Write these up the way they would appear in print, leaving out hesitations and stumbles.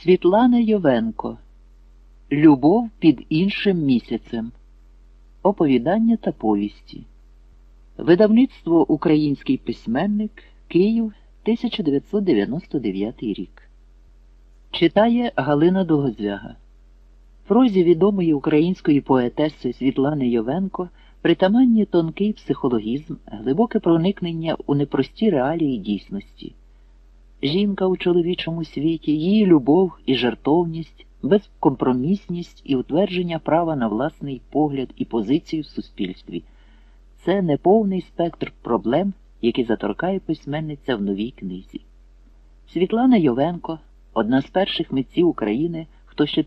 Світлана Йовенко. Любов під іншим місяцем. Оповідання та повісті. Видавництво «Український письменник», Київ, 1999 рік. Читає Галина Долгозвяга. Прозі відомої української поетеси Світлани Йовенко притаманні тонкий психологізм, глибоке проникнення у непрості реалії дійсності. Жінка у чоловічому світі, її любов і жертовність, безкомпромісність і утвердження права на власний погляд і позицію в суспільстві – це неповний спектр проблем, які заторкає письменниця в новій книзі. Світлана Йовенко – одна з перших митців України, хто ще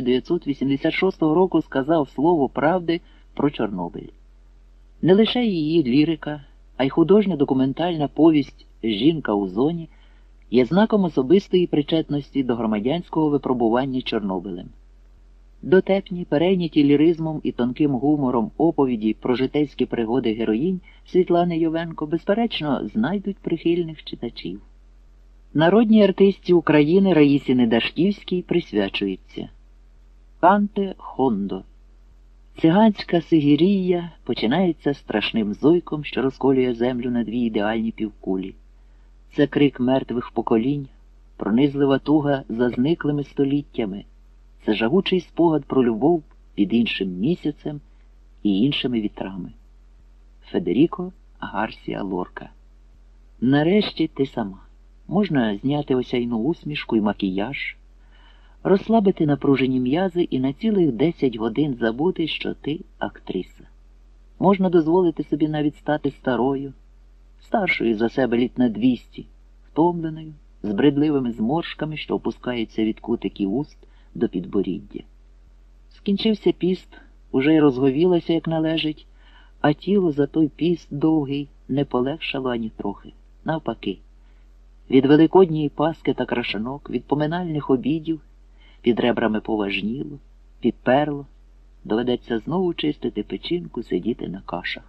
1986 року сказав слово правди про Чорнобиль. Не лише її лірика, а й художня документальна повість «Жінка у зоні» є знаком особистої причетності до громадянського випробування Чорнобилем. Дотепні, перейняті ліризмом і тонким гумором оповіді про житейські пригоди героїнь Світлани Йовенко, безперечно, знайдуть прихильних читачів. Народній артистці України Раїсі Недашківській присвячується. Канте Хондо. Циганська сигірія починається страшним зойком, що розколює землю на дві ідеальні півкулі. Це крик мертвих поколінь, пронизлива туга за зниклими століттями. Це жагучий спогад про любов під іншим місяцем і іншими вітрами. Федеріко Гарсія Лорка. Нарешті ти сама. Можна зняти осяйну усмішку і макіяж, розслабити напружені м'язи і на цілих 10 годин забути, що ти актриса. Можна дозволити собі навіть стати старою, старшою за себе літ на 200, втомленою, з бредливими зморшками, що опускаються від кутиків уст до підборіддя. Скінчився піст, уже й розговілася, як належить, а тіло за той піст довгий не полегшало ані трохи. Навпаки, від великодньої паски та крашанок, від поминальних обідів під ребрами поважніло, підперло, доведеться знову чистити печінку, сидіти на кашах.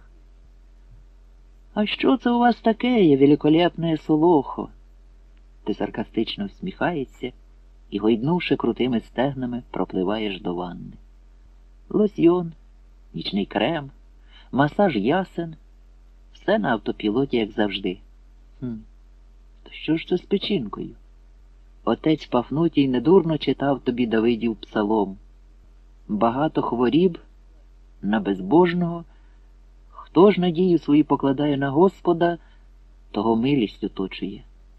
«А що це у вас таке, є великолепне солохо?» Ти саркастично всміхаєшся і, гойднувши крутими стегнами, пропливаєш до ванни. Лосьйон, нічний крем, масаж ясен – все на автопілоті, як завжди. То що ж це з печінкою? Отець Пафнутій недурно читав тобі Давидів псалом. Багато хворіб на безбожного. Хто ж надію свою покладає на Господа, того милість оточує.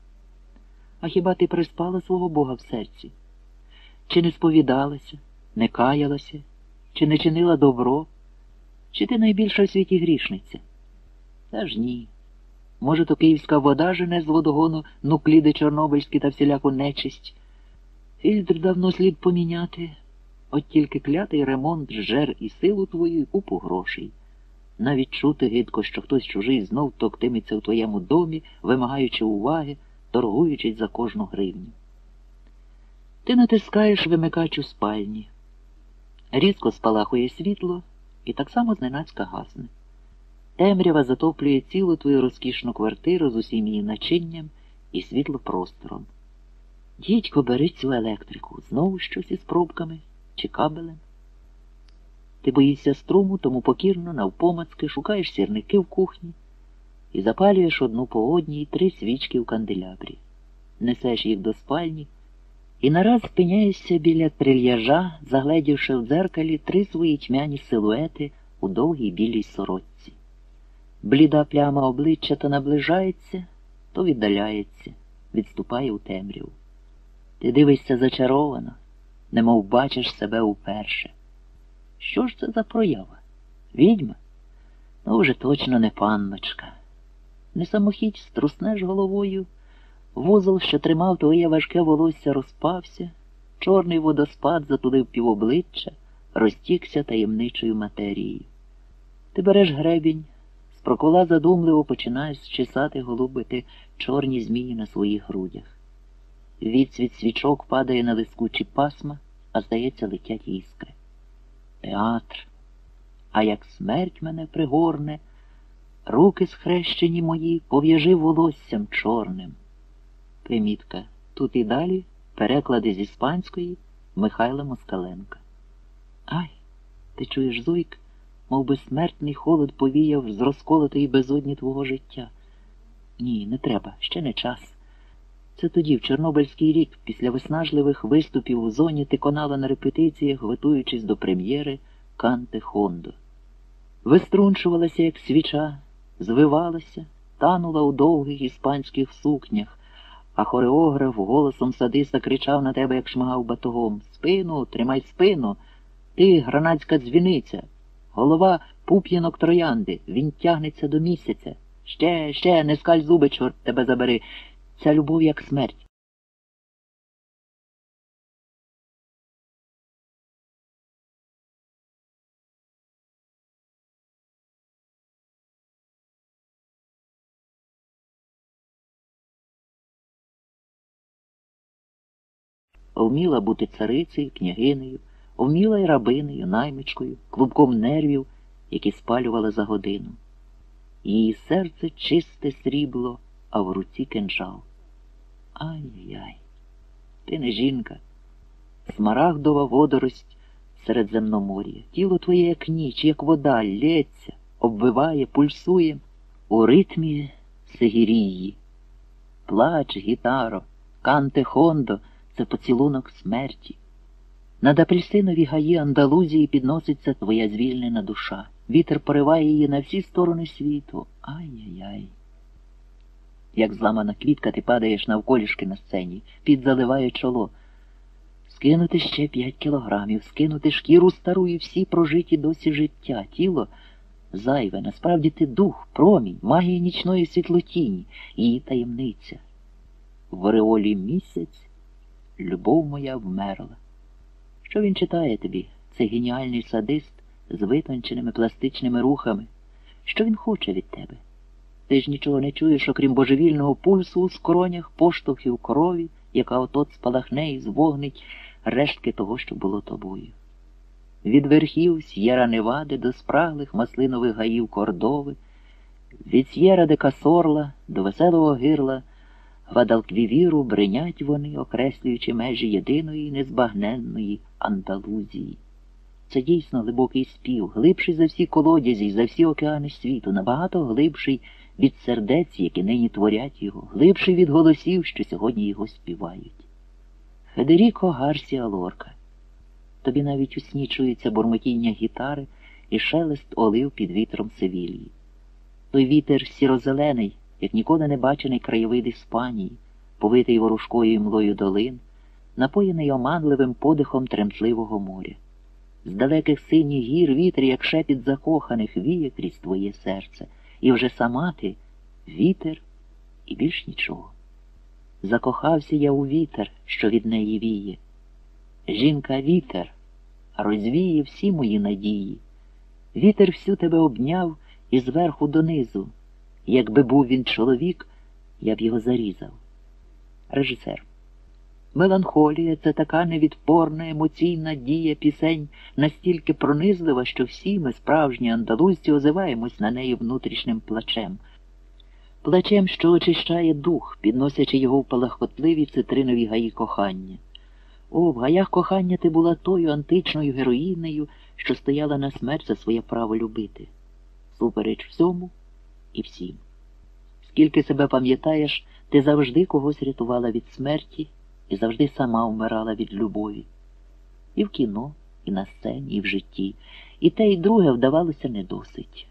А хіба ти приспала свого Бога в серці? Чи не сповідалася, не каялася, чи не чинила добро? Чи ти найбільша в світі грішниця? Та ж ні. Може, то київська вода жене з водогону нукліди чорнобильські та всіляку нечисть. Фільтр давно слід поміняти, от тільки клятий ремонт жер і силу твою, і купу грошей. Навіть чути гидко, що хтось чужий знов токтиметься у твоєму домі, вимагаючи уваги, торгуючись за кожну гривню. Ти натискаєш вимикач у спальні. Різко спалахує світло і так само зненацька гасне. Темрява затоплює цілу твою розкішну квартиру з усім її начинням і світлопростором. Дідько, бери цю електрику, знову щось із пробками чи кабелем. Ти боїшся струму, тому покірно, навпомацки, шукаєш сірники в кухні і запалюєш одну по одній 3 свічки в канделябрі. Несеш їх до спальні і нараз спиняєшся біля трильяжа, загледівши в дзеркалі 3 свої тьмяні силуети у довгій білій сорочці. Бліда пляма обличчя то наближається, то віддаляється, відступає у темряву. Ти дивишся зачаровано, немов бачиш себе уперше. Що ж це за проява? Відьма? Ну, вже точно не панночка. Не самохідь струснеш головою, вузол, що тримав твоє важке волосся, розпався, чорний водоспад затулив півобличчя, розтікся таємничою матерією. Ти береш гребінь, з прокола задумливо починаєш чесати, голубити чорні змії на своїх грудях. Відсвіт свічок падає на лискучі пасма, а здається, летять іскри. Театр. А як смерть мене пригорне, руки схрещені мої пов'яжи волоссям чорним. Примітка. Тут і далі Переклади з іспанської Михайла Москаленка. Ай, ти чуєш, Зойк, мов би смертний холод повіяв з розколотої безодні твого життя. Ні, не треба, ще не час. Це тоді, в Чорнобильський рік, після виснажливих виступів у зоні, ти конала на репетиціях, готуючись до прем'єри «Канте Хондо». Виструнчувалася, як свіча, звивалася, танула у довгих іспанських сукнях, а хореограф голосом садиста кричав на тебе, як шмагав батогом: «Спину, тримай спину! Ти, гранатська дзвіниця! Голова пуп'янок троянди! Він тягнеться до місяця! Ще, не скаль зуби, чорт тебе забери! Ця любов як смерть!» Вміла бути царицею, княгинею, вміла й рабинею, наймичкою, клубком нервів, які спалювали за годину. Її серце чисте срібло, а в руці кинджал. Ай-яй, ти не жінка, смарагдова водорость Середземномор'я. Тіло твоє, як ніч, як вода, лється, обвиває, пульсує у ритмі сигірії. Плач, гітаро, канте хондо — це поцілунок смерті. Над апельсинові гаї Андалузії підноситься твоя звільнена душа. Вітер пориває її на всі сторони світу. Ай-яй-яй. Як зламана квітка, ти падаєш навколішки на сцені, під заливає чоло. Скинути ще 5 кілограмів, скинути шкіру стару і всі прожиті досі життя. Тіло зайве, насправді ти дух, промінь, магія нічної світлотіні, її таємниця. В ореолі місяць любов моя вмерла. Що він читає тобі, цей геніальний садист з витонченими пластичними рухами? Що він хоче від тебе? Ти ж нічого не чуєш, окрім божевільного пульсу у скронях, поштовхів крові, яка от-от спалахне і звогнить рештки того, що було тобою. Від верхів С'єра-Невади до спраглих маслинових гаїв Кордови, від С'єра-де-Касорла до веселого гирла Гвадалквівіру бринять вони, окреслюючи межі єдиної незбагненної Андалузії. Це дійсно глибокий спів, глибший за всі колодязі, за всі океани світу, набагато глибший від сердець, які нині творять його, глибший від голосів, що сьогодні його співають. Федеріко Гарсіа Лорка. Тобі навіть у сні чується бурмотіння гітари і шелест олив під вітром Севільї. Той вітер сірозелений, як ніколи не бачений краєвид Іспанії, повитий ворожкою і млою долин, напоєний оманливим подихом тремтливого моря. З далеких синіх гір вітер, як шепіт закоханих, віє крізь твоє серце, і вже сама ти — вітер і більш нічого. Закохався я у вітер, що від неї віє. Жінка — вітер, розвіє всі мої надії. Вітер всю тебе обняв і зверху донизу. Якби був він чоловік, я б його зарізав. Режисер. Меланхолія — це така невідпорна емоційна дія пісень, настільки пронизлива, що всі ми, справжні андалузці, озиваємось на неї внутрішнім плачем. Плачем, що очищає дух, підносячи його в палахкотливі цитринові гаї кохання. О, в гаях кохання ти була тою античною героїнею, що стояла на смерть за своє право любити. Супереч всьому і всім. Скільки себе пам'ятаєш, ти завжди когось рятувала від смерті і завжди сама вмирала від любові. І в кіно, і на сцені, і в житті. І те, і друге вдавалося не досить.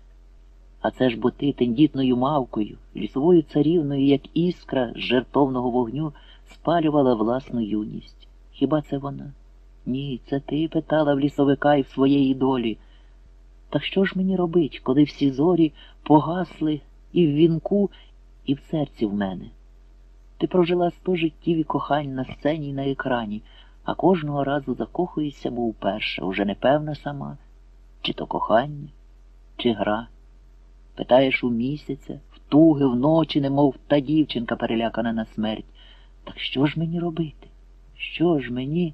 А це ж бо ти тендітною мавкою, лісовою царівною, як іскра з жертовного вогню, спалювала власну юність. Хіба це вона? Ні, це ти питала в лісовика і в своєї долі. Так що ж мені робить, коли всі зорі погасли і в вінку, і в серці в мене? Ти прожила 100 життів і кохань на сцені і на екрані, а кожного разу закохуєшся, мов вперше, уже не певна сама, чи то кохання, чи гра. Питаєш у місяця, втуги, вночі, немов та дівчинка, перелякана на смерть. Так що ж мені робити? Що ж мені?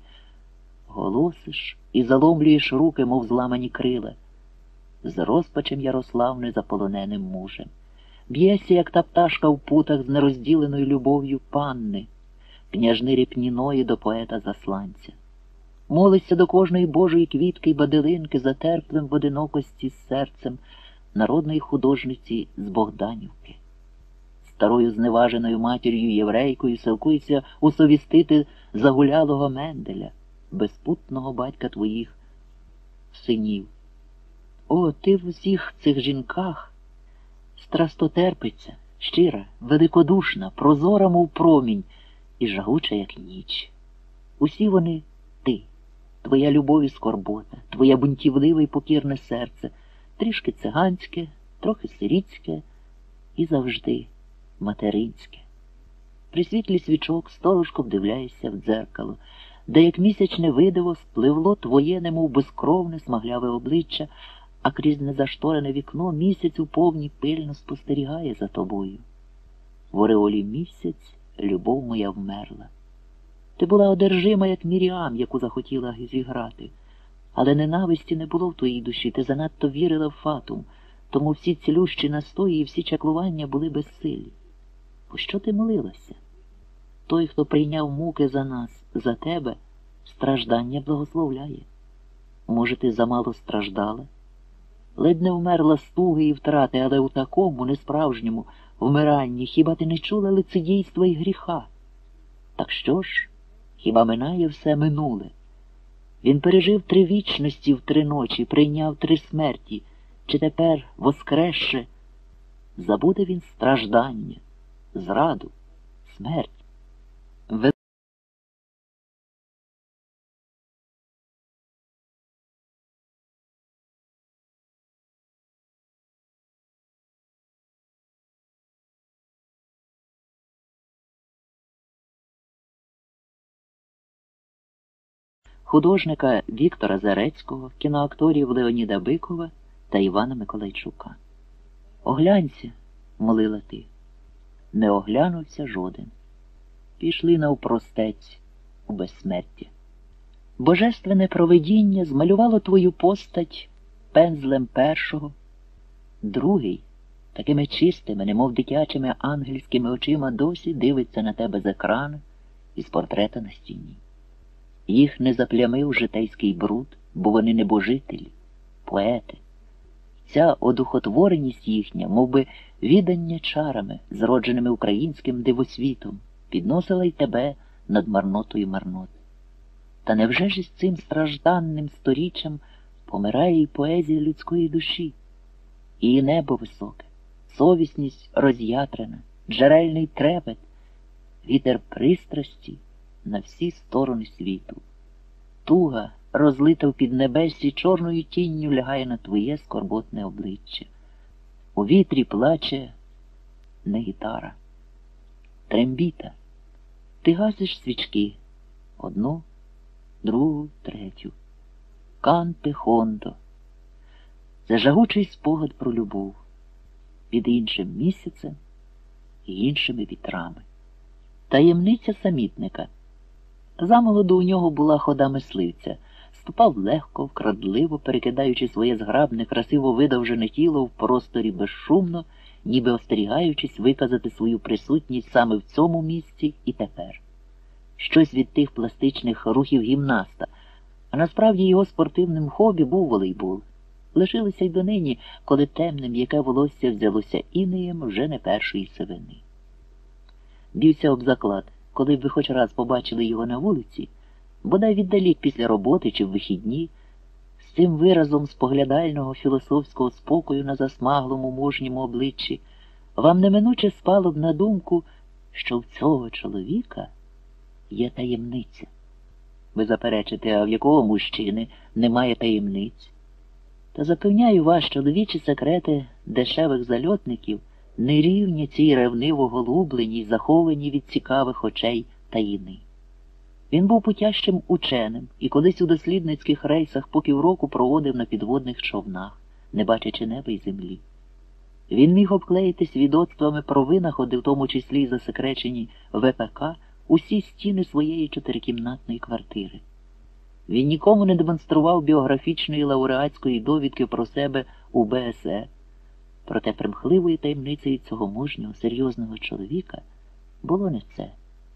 Голосиш і заломлюєш руки, мов зламані крила. З розпачем Ярослав незаполоненим мужем. Б'єшся, як та пташка в путах з нерозділеною любов'ю панни. княжни Ріпніної до поета-засланця. Молиться до кожної божої квітки й баделинки за терплим в одинокості з серцем народної художниці з Богданівки. Старою зневаженою матір'ю єврейкою силкується усовістити загулялого Менделя, безпутного батька твоїх синів. О, ти в усіх цих жінках страстотерпиця, щира, великодушна, прозора, мов промінь, і жагуча, як ніч. Усі вони ти, твоя любов і скорбота, твоє бунтівливе й покірне серце, трішки циганське, трохи сирітське і завжди материнське. При світлі свічок сторожко вдивляєшся в дзеркало, де, як місячне видиво, спливло твоє, немов безкровне, смагляве обличчя, а крізь незашторене вікно місяць у повні пильно спостерігає за тобою. В ореолі місяць любов моя вмерла. Ти була одержима, як Міріам, яку захотіла зіграти. Але ненависті не було в твоїй душі, ти занадто вірила в фатум, тому всі цілющі настої і всі чаклування були безсилі. Пощо ти молилася? Той, хто прийняв муки за нас, за тебе, страждання благословляє. Може, ти замало страждала? Ледь не вмерла з туги і втрати, але у такому, несправжньому вмиранні хіба ти не чула лицедійства і гріха? Так що ж, хіба минає все минуле? Він пережив 3 вічності в 3 ночі, прийняв 3 смерті. Чи тепер, воскресше, забуде він страждання, зраду, смерть? Художника Віктора Зарецького, кіноакторів Леоніда Бикова та Івана Миколайчука. «Оглянься», – молила ти. Не оглянувся жоден. Пішли навпростець у безсмертя. Божественне провидіння змалювало твою постать пензлем першого. Другий, такими чистими, немов дитячими ангельськими очима, досі дивиться на тебе з екрану із портрета на стіні. Їх не заплямив житейський бруд, бо вони небожителі, поети. Ця одухотвореність їхня, мовби віддання чарами, зродженими українським дивосвітом, підносила й тебе над марнотою марнот. Та невже ж із цим стражданним сторіччям помирає й поезія людської душі? Її небо високе, совісність роз'ятрена, джерельний трепет, вітер пристрасті на всі сторони світу. Туга, розлита в піднебесі, чорною тінню лягає на твоє скорботне обличчя. У вітрі плаче не гітара, трембіта. Ти гасиш свічки, 1, 2, 3. Канте хондо. Це жагучий спогад про любов під іншим місяцем і іншими вітрами. Таємниця самітника. Замолоду у нього була хода мисливця. Ступав легко, вкрадливо, перекидаючи своє зграбне, красиво видовжене тіло в просторі безшумно, ніби остерігаючись виказати свою присутність саме в цьому місці і тепер. Щось від тих пластичних рухів гімнаста, а насправді його спортивним хобі був волейбол. Лишилося й донині, коли темне м'яке волосся взялося інеєм вже не першої сивини. Бівся об заклад, коли б ви хоч раз побачили його на вулиці, бодай віддалік після роботи чи в вихідні, з цим виразом споглядального філософського спокою на засмаглому мужньому обличчі, вам неминуче спало б на думку, що в цього чоловіка є таємниця. Ви заперечите, а в якого мужчини немає таємниць? Та запевняю вас, чоловічі секрети дешевих зальотників не рівні цій ревниво голубленій, захованій від цікавих очей таїни. Він був путящим ученим і колись у дослідницьких рейсах по півроку проводив на підводних човнах, не бачачи неба й землі. Він міг обклеїти свідоцтвами про винаходи, в тому числі й засекречені ВПК, усі стіни своєї 4-кімнатної квартири. Він нікому не демонстрував біографічної лауреатської довідки про себе у БСЕ. Проте примхливою таємницею цього мужнього, серйозного чоловіка було не це.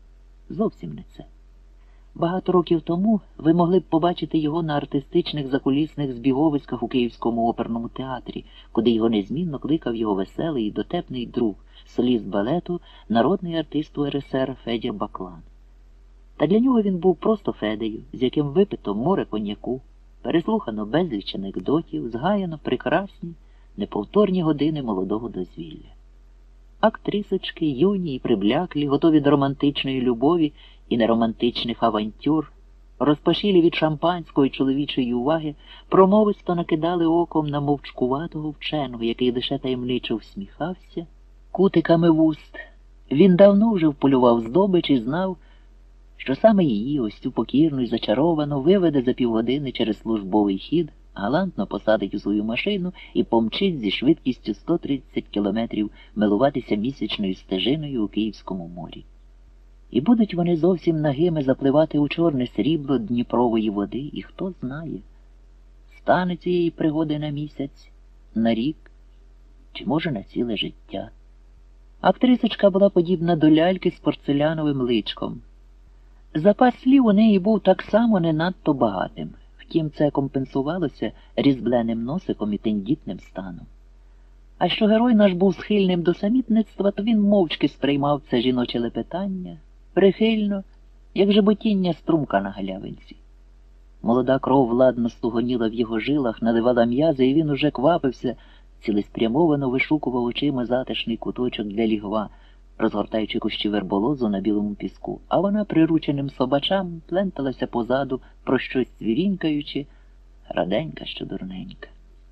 Зовсім не це. Багато років тому ви могли б побачити його на артистичних закулісних збіговиськах у Київському оперному театрі, куди його незмінно кликав його веселий і дотепний друг, соліст балету, народний артист УРСР Федір Баклан. Та для нього він був просто Федею, з яким випито море коньяку, переслухано безліч анекдотів, згаяно прекрасні, неповторні години молодого дозвілля. Актрисочки, юні і прибляклі, готові до романтичної любові і неромантичних авантюр, розпашілі від шампанської чоловічої уваги, промовисто накидали оком на мовчкуватого вченого, який лише таємничо всміхався кутиками вуст. Він давно вже вполював здобич і знав, що саме її, ось цю покірну і зачаровану, виведе за півгодини через службовий хід, галантно посадить у свою машину і помчить зі швидкістю 130 кілометрів милуватися місячною стежиною у Київському морі. І будуть вони зовсім нагими запливати у чорне срібло Дніпрової води, і хто знає, стане цієї пригоди на місяць, на рік, чи може на ціле життя. Актрисочка була подібна до ляльки з порцеляновим личком. Запас слів у неї був так само не надто багатим. Втім, це компенсувалося різбленим носиком і тендітним станом. А що герой наш був схильним до самітництва, то він мовчки сприймав це жіноче лепетання, прихильно, як жеботіння струмка на галявинці. Молода кров владно стугоніла в його жилах, наливала м'язи, і він уже квапився, цілеспрямовано вишукував очима затишний куточок для лігва, розгортаючи кущі верболозу на білому піску, а вона прирученим собачам пленталася позаду, про щось цвірінькаючи, раденька що дурненька.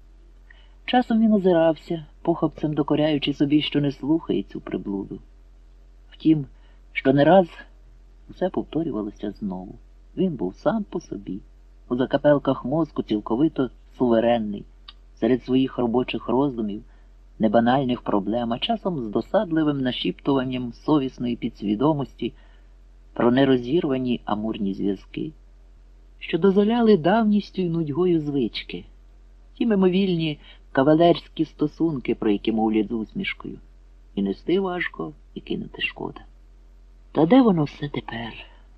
Часом він озирався, похапцем докоряючи собі, що не слухає цю приблуду. Втім, що не раз все повторювалося знову. Він був сам по собі, у закапелках мозку цілковито суверенний, серед своїх робочих роздумів, небанальних проблем, а часом з досадливим нашіптуванням совісної підсвідомості про нерозірвані амурні зв'язки, що дозволяли давністю й нудьгою звички, ті мимовільні кавалерські стосунки, про які мовлять з усмішкою. І нести важко, і кинути шкода. Та де воно все тепер?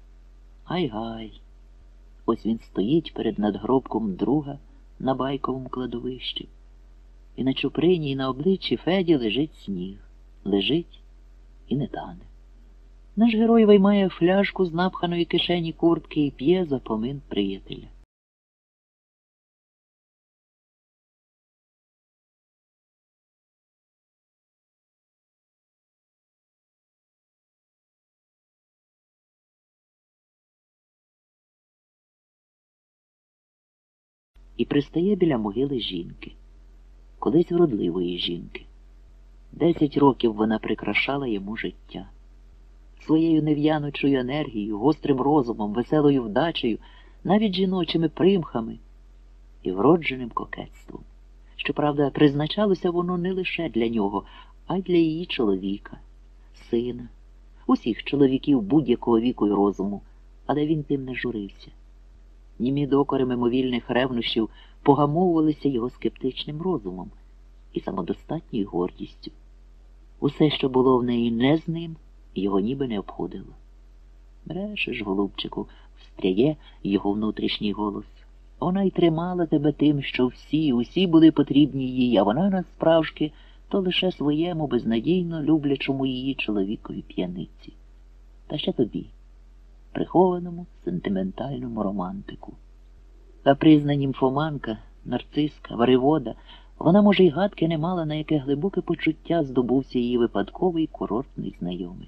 Гай-гай. Ось він стоїть перед надгробком друга на байковому кладовищі. І на чуприні, і на обличчі Феді лежить сніг. Лежить і не тане. Наш герой виймає фляжку з напханої кишені куртки і п'є за помин приятеля. І пристає біля могили жінки. Колись вродливої жінки. 10 років вона прикрашала йому життя. Своєю нев'янучою енергією, гострим розумом, веселою вдачею, навіть жіночими примхами і вродженим кокетством. Щоправда, призначалося воно не лише для нього, а й для її чоловіка, сина, усіх чоловіків будь-якого віку й розуму, але він тим не журився. Німі докори мимовільних ревнощів погамовувалися його скептичним розумом і самодостатньою гордістю. Усе, що було в неї не з ним, його ніби не обходило. Брешеш, голубчику, встряє його внутрішній голос. Вона й тримала тебе тим, що усі були потрібні їй, а вона насправжки то лише своєму безнадійно люблячому її чоловікові п'яниці. Та ще тобі, прихованому сентиментальному романтику. Капризна німфоманка, нарциска, варивода, вона, може, й гадки не мала, на яке глибоке почуття здобувся її випадковий курортний знайомець.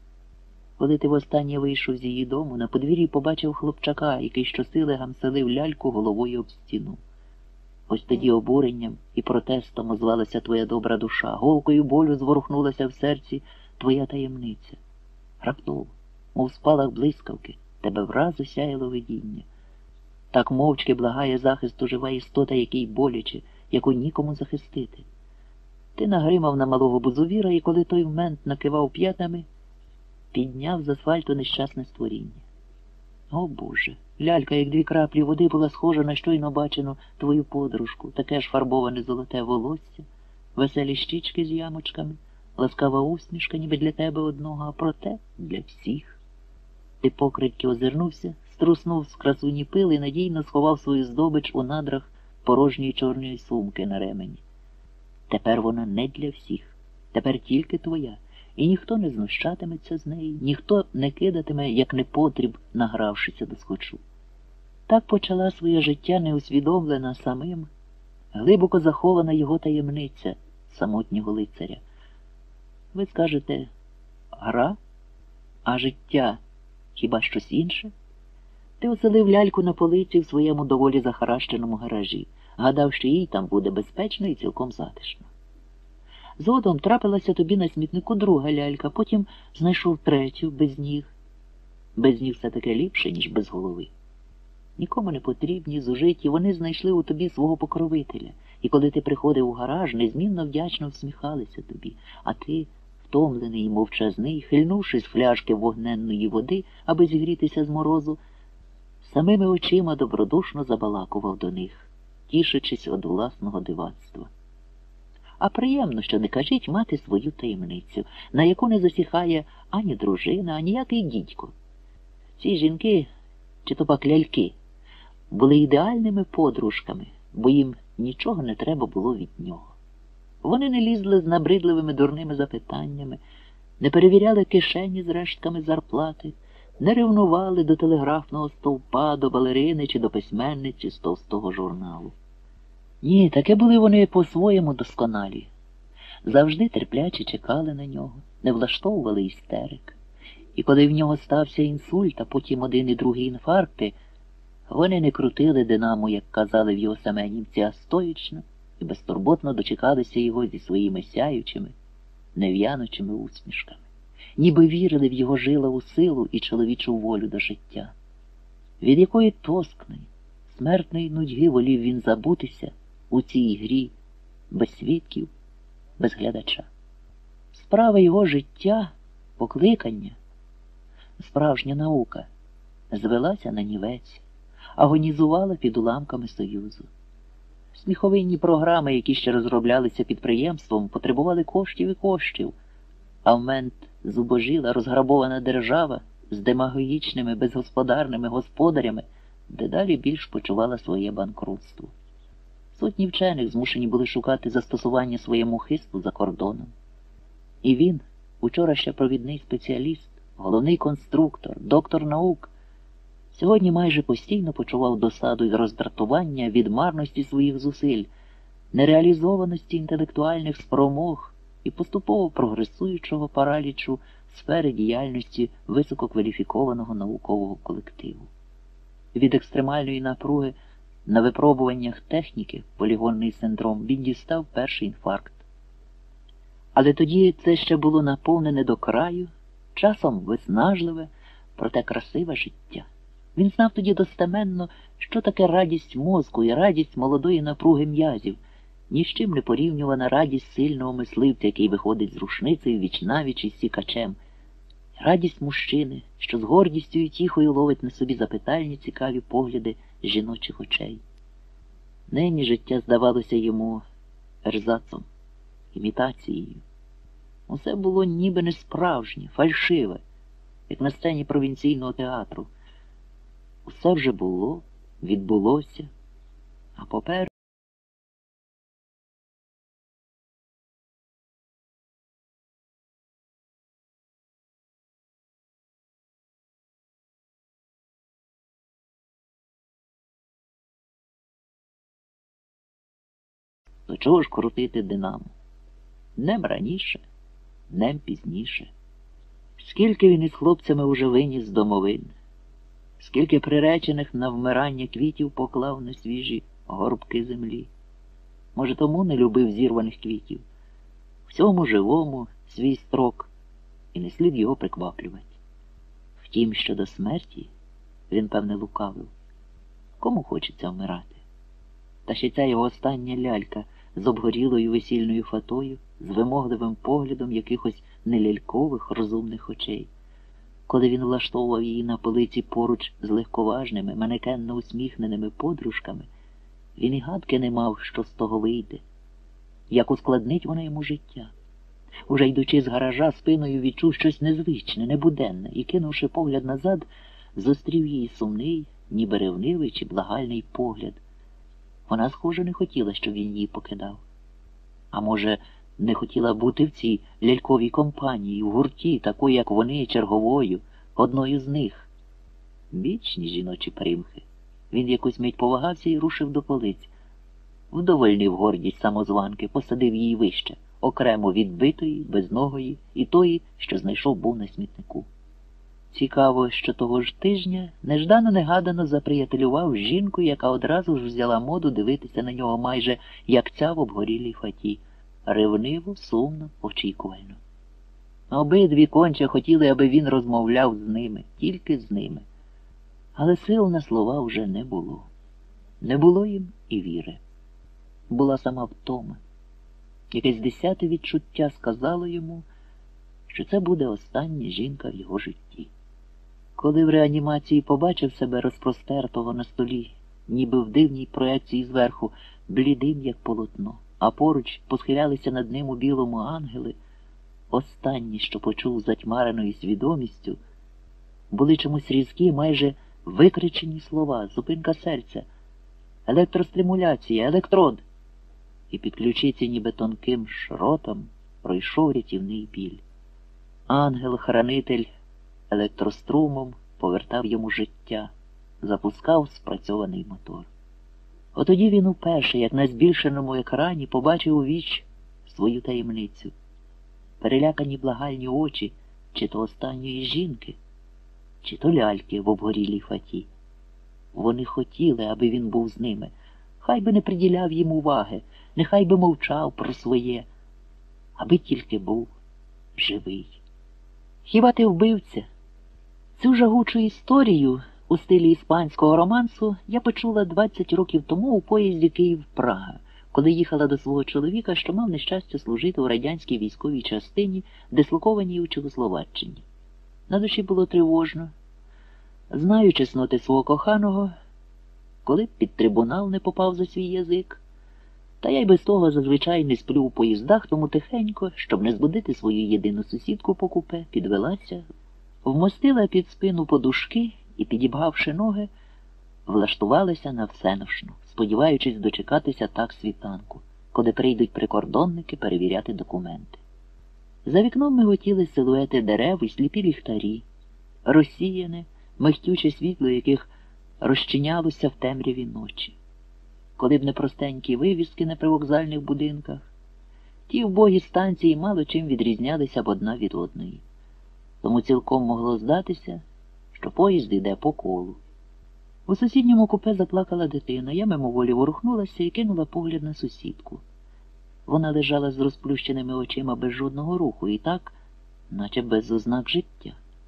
Коли ти востаннє вийшов з її дому, на подвір'ї побачив хлопчака, який щосили гамселив ляльку головою об стіну. Ось тоді обуренням і протестом озвалася твоя добра душа, голкою болю зворухнулася в серці твоя таємниця. Раптово, мов спалах блискавки, тебе враз осяяло видіння. Так мовчки благає захисту жива істота, який боляче, яку нікому захистити. Ти нагримав на малого бузувіра, і коли той вмент накивав п'ятами, підняв з асфальту нещасне створіння. О, Боже! Лялька, як 2 краплі води, була схожа на щойно бачену твою подружку, таке ж фарбоване золоте волосся, веселі щічки з ямочками, ласкава усмішка ніби для тебе одного, а проте для всіх. Ти покритьки озирнувся, струснув з красуні пил і надійно сховав свою здобич у надрах порожньої чорної сумки на ремені. Тепер вона не для всіх, тепер тільки твоя, і ніхто не знущатиметься з неї, ніхто не кидатиме, як непотріб, награвшися до схочу. Так почала своє життя неусвідомлена самим, глибоко захована його таємниця самотнього лицаря. Ви скажете, гра? А життя хіба щось інше? Ти оселив ляльку на полиці в своєму доволі захаращеному гаражі, гадав, що їй там буде безпечно і цілком затишно. Згодом трапилася тобі на смітнику друга лялька, потім знайшов третю, без ніг. Без ніг все-таки ліпше, ніж без голови. Нікому не потрібні, зужиті, вони знайшли у тобі свого покровителя, і коли ти приходив у гараж, незмінно вдячно всміхалися тобі, а ти, втомлений і мовчазний, хильнувши з фляжки вогненної води, аби зігрітися з морозу, самими очима добродушно забалакував до них, тішачись від власного дивацтва. А приємно, що не кажіть мати свою таємницю, на яку не засіхає ані дружина, ані який дідько. Ці жінки, чи то пак ляльки, були ідеальними подружками, бо їм нічого не треба було від нього. Вони не лізли з набридливими дурними запитаннями, не перевіряли кишені з рештками зарплати, не ревнували до телеграфного стовпа, до балерини чи до письменниці з товстого журналу. Ні, таке були вони по-своєму досконалі. Завжди терпляче чекали на нього, не влаштовували істерик. І коли в нього стався інсульт, а потім один і другий інфаркти, вони не крутили динамо, як казали в його Семенівці, а стоїчно і безтурботно дочекалися його зі своїми сяючими, нев'янучими усмішками. Ніби вірили в його жилову силу і чоловічу волю до життя. Від якої тоскної, смертної нудьги волів він забутися у цій грі без свідків, без глядача. Справа його життя, покликання, справжня наука, звелася на нівець, агонізувала під уламками Союзу. Сміховинні програми, які ще розроблялися підприємством, потребували коштів і коштів, а вмент зубожіла, розграбована держава з демагогічними, безгосподарними господарями дедалі більш почувала своє банкрутство. Сотні вчених змушені були шукати застосування своєму хисту за кордоном. І він, учора ще провідний спеціаліст, головний конструктор, доктор наук, сьогодні майже постійно почував досаду і роздратування від марності своїх зусиль, нереалізованості інтелектуальних спромог і поступово прогресуючого паралічу сфери діяльності висококваліфікованого наукового колективу. Від екстремальної напруги на випробуваннях техніки, полігонний синдром, він дістав перший інфаркт. Але тоді це ще було наповнене до краю, часом виснажливе, проте красиве життя. Він знав тоді достеменно, що таке радість мозку і радість молодої напруги м'язів, ні з чим не порівнювана радість сильного мисливця, який виходить з рушницею віч-навіч із сікачем, радість мужчини, що з гордістю і тіхою ловить на собі запитальні цікаві погляди жіночих очей. Нині життя здавалося йому ерзацом, імітацією. Усе було ніби не справжнє, фальшиве, як на сцені провінційного театру. Усе вже було, відбулося, а попереду до чого ж крутити динамо? Днем раніше, днем пізніше. Скільки він із хлопцями уже виніс з домовин, скільки приречених на вмирання квітів поклав на свіжі горбки землі. Може, тому не любив зірваних квітів. Всьому живому свій строк, і не слід його прикваплювати. Втім, щодо смерті, він, певне, лукавив. Кому хочеться вмирати? Та ще ця його остання лялька з обгорілою весільною фатою, з вимогливим поглядом якихось нелялькових розумних очей. Коли він влаштовував її на полиці поруч з легковажними, манекенно усміхненими подружками, він і гадки не мав, що з того вийде, як ускладнить вона йому життя. Уже йдучи з гаража, спиною відчув щось незвичне, небуденне, і, кинувши погляд назад, зустрів її сумний, ніби ревнивий чи благальний погляд. Вона, схоже, не хотіла, щоб він її покидав. А може, не хотіла бути в цій ляльковій компанії, в гурті, такої, як вони, черговою, одною з них. Вічні жіночі примхи. Він якусь мить повагався і рушив до полиць. Вдовольнив гордість самозванки, посадив її вище, окремо від битої, безногої і тої, що знайшов був на смітнику. Цікаво, що того ж тижня неждано-негадано заприятелював з жінкою, яка одразу ж взяла моду дивитися на нього майже як ця в обгорілій фаті, ревниво, сумно, очікувально. Обидві конче хотіли, аби він розмовляв з ними, тільки з ними. Але сил на слова вже не було. Не було їм і віри. Була сама втома. Якесь десяте відчуття сказало йому, що це буде остання жінка в його житті. Коли в реанімації побачив себе розпростертого на столі, ніби в дивній проекції зверху, блідим, як полотно, а поруч посхилялися над ним у білому ангели, останні, що почув затьмареною свідомістю, були чомусь різкі, майже викричені слова, зупинка серця, електростимуляція, електрод. І під ключиці ніби тонким шротом пройшов рятівний біль. Ангел-хранитель електрострумом повертав йому життя, запускав спрацьований мотор. Отоді він уперше, як на збільшеному екрані, побачив у віч свою таємницю. Перелякані благальні очі чи то останньої жінки, чи то ляльки в обгорілій фаті. Вони хотіли, аби він був з ними. Хай би не приділяв їм уваги, нехай би мовчав про своє, аби тільки був живий. Хіба ти вбивця? Цю жагучу історію у стилі іспанського романсу я почула 20 років тому у поїзді Київ-Прага, коли їхала до свого чоловіка, що мав нещастя служити у радянській військовій частині, дислокованій у Чехословаччині. На душі було тривожно. Знаю чесноти свого коханого, коли б під трибунал не попав за свій язик. Та я й без того зазвичай не сплю у поїздах, тому тихенько, щоб не збудити свою єдину сусідку по купе, підвелася, вмостила під спину подушки і, підібгавши ноги, влаштувалася на всеношну, сподіваючись дочекатися так світанку, коли прийдуть прикордонники перевіряти документи. За вікном миготіли силуети дерев і сліпі ліхтарі, розсіяне, михтюче світло, яких розчинялося в темряві ночі. Коли б не простенькі вивіски на привокзальних будинках, ті вбогі станції мало чим відрізнялися б одна від одної. Тому цілком могло здатися, що поїзд йде по колу. У сусідньому купе заплакала дитина. Я мимоволі ворухнулася і кинула погляд на сусідку. Вона лежала з розплющеними очима без жодного руху і так, наче без ознак життя.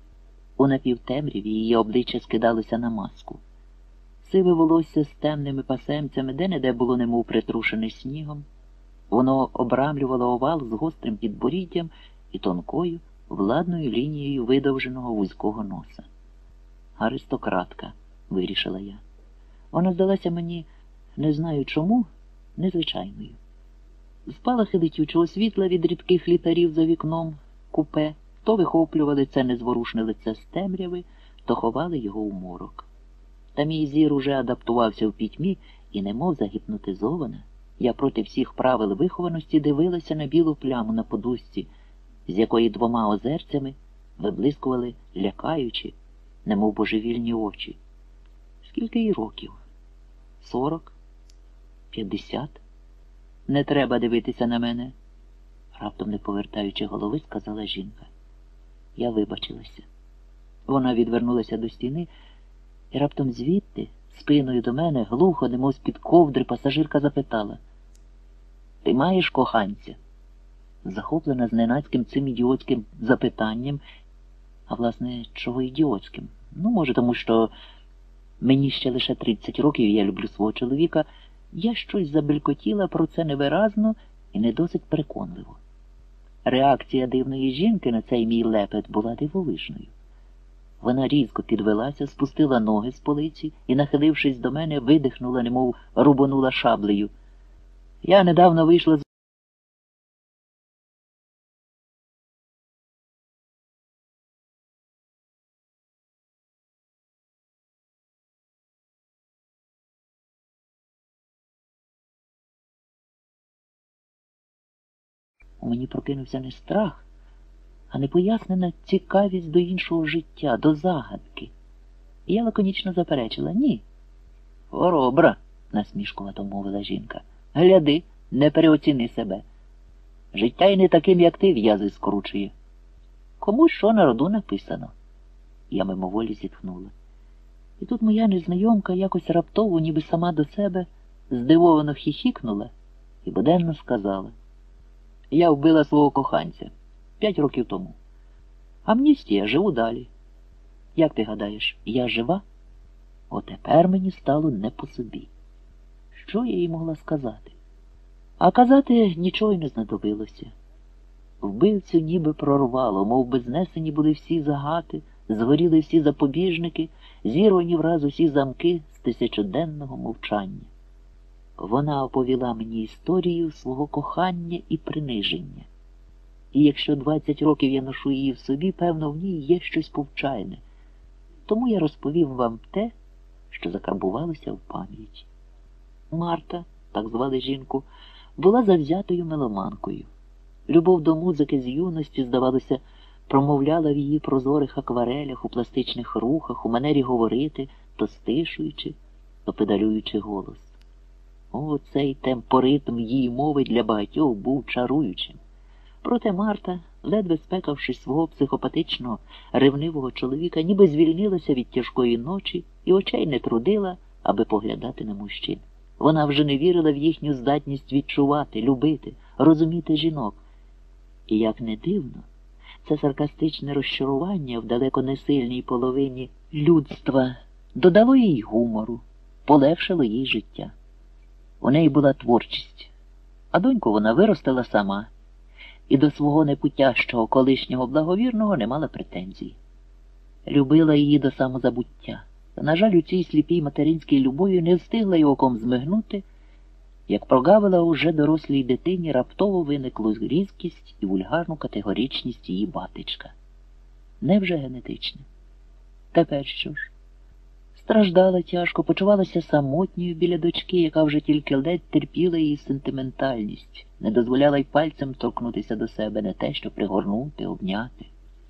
У напівтемряві її обличчя скидалося на маску. Сиве волосся з темними пасемцями де-не-де було немов притрушене снігом. Воно обрамлювало овал з гострим підборіддям і тонкою, владною лінією видовженого вузького носа. Аристократка, вирішила я. Вона здалася мені, не знаю чому, незвичайною. Спалахи летючого світла від рідких ліхтарів за вікном купе то вихоплювали це незворушне лице з темряви, то ховали його у морок. Та мій зір уже адаптувався в пітьмі, і немов загіпнотизована, я проти всіх правил вихованості дивилася на білу пляму на подушці, з якої двома озерцями виблискували лякаючі, немов божевільні очі. Скільки їй років? 40? 50? Не треба дивитися на мене, раптом не повертаючи голови, сказала жінка. Я вибачилася. Вона відвернулася до стіни, і раптом звідти, спиною до мене, глухо, немов з-під ковдри, пасажирка запитала: «Ти маєш коханця?» Захоплена зненацьким цим ідіотським запитанням, а власне, чого ідіотським? Ну, може, тому що мені ще лише 30 років, і я люблю свого чоловіка, я щось забелькотіла про це невиразно і не досить переконливо. Реакція дивної жінки на цей мій лепет була дивовижною. Вона різко підвелася, спустила ноги з полиці і, нахилившись до мене, видихнула, немов рубанула шаблею. Я недавно вийшла з У мені прокинувся не страх, а непояснена цікавість до іншого життя, до загадки. І я лаконічно заперечила: ні. Хоробра, насмішкувато мовила жінка. Гляди, не переоціни себе. Життя й не таким, як ти, в'язи скручує. Комусь що на роду написано. Я мимоволі зітхнула. І тут моя незнайомка якось раптово, ніби сама до себе, здивовано хіхікнула і буденно сказала: я вбила свого коханця 5 років тому. Амністія, живу далі. Як ти гадаєш, я жива? Отепер мені стало не по собі. Що я їй могла сказати? А казати нічого й не знадобилося. Вбивцю ніби прорвало, мов би знесені були всі загати, згоріли всі запобіжники, зірвані враз усі замки з тисячоденного мовчання. Вона оповіла мені історію свого кохання і приниження. І якщо 20 років я ношу її в собі, певно, в ній є щось повчальне. Тому я розповів вам те, що закарбувалося в пам'яті. Марта, так звали жінку, була завзятою меломанкою. Любов до музики з юності, здавалося, промовляла в її прозорих акварелях, у пластичних рухах, у манері говорити, то стишуючи, то педалюючи голос. О, цей темпоритм її мови для багатьох був чаруючим. Проте Марта, ледве спекавшись свого психопатичного, ревнивого чоловіка, ніби звільнилася від тяжкої ночі і очей не трудила, аби поглядати на мужчин. Вона вже не вірила в їхню здатність відчувати, любити, розуміти жінок. І, як не дивно, це саркастичне розчарування в далеко не сильній половині людства додало їй гумору, полегшило їй життя. У неї була творчість, а доньку вона виростила сама, і до свого непутящого колишнього благовірного не мала претензій. Любила її до самозабуття, та, на жаль, у цій сліпій материнській любові не встигла й оком змигнути, як прогавила уже дорослій дитині, раптово виниклу різкість і вульгарну категоричність її батечка. Невже генетичне? Тепер що ж? Страждала тяжко, почувалася самотньою біля дочки, яка вже тільки ледь терпіла її сентиментальність, не дозволяла й пальцем торкнутися до себе, не те, що пригорнути, обняти.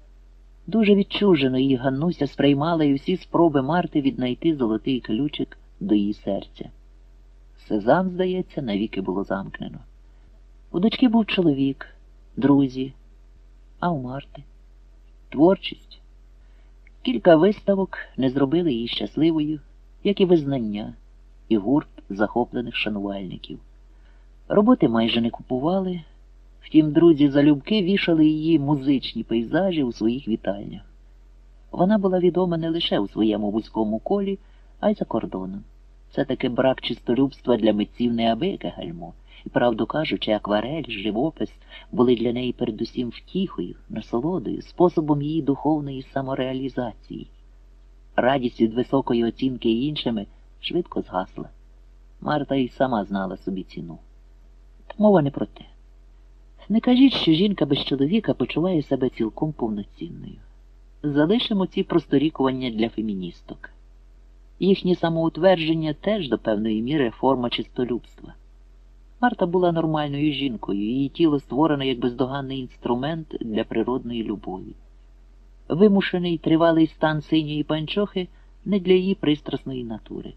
Дуже відчужено її Ганнуся сприймала і всі спроби Марти віднайти золотий ключик до її серця. Сезам, здається, навіки було замкнено. У дочки був чоловік, друзі, а у Марти творчість. Кілька виставок не зробили її щасливою, як і визнання, і гурт захоплених шанувальників. Роботи майже не купували, втім друзі залюбки вішали її музичні пейзажі у своїх вітальнях. Вона була відома не лише у своєму вузькому колі, а й за кордоном. Це таки брак чистолюбства для митців неабияке гальмо. І, правду кажучи, акварель, живопис були для неї передусім втіхою, насолодою, способом її духовної самореалізації. Радість від високої оцінки іншими швидко згасла. Марта й сама знала собі ціну. Та мова не про те. Не кажіть, що жінка без чоловіка почуває себе цілком повноцінною. Залишимо ці просторікування для феміністок. Їхнє самоутвердження теж до певної міри форма чистолюбства. Марта була нормальною жінкою, її тіло створено як бездоганний інструмент для природної любові. Вимушений тривалий стан синьої панчохи не для її пристрасної натури.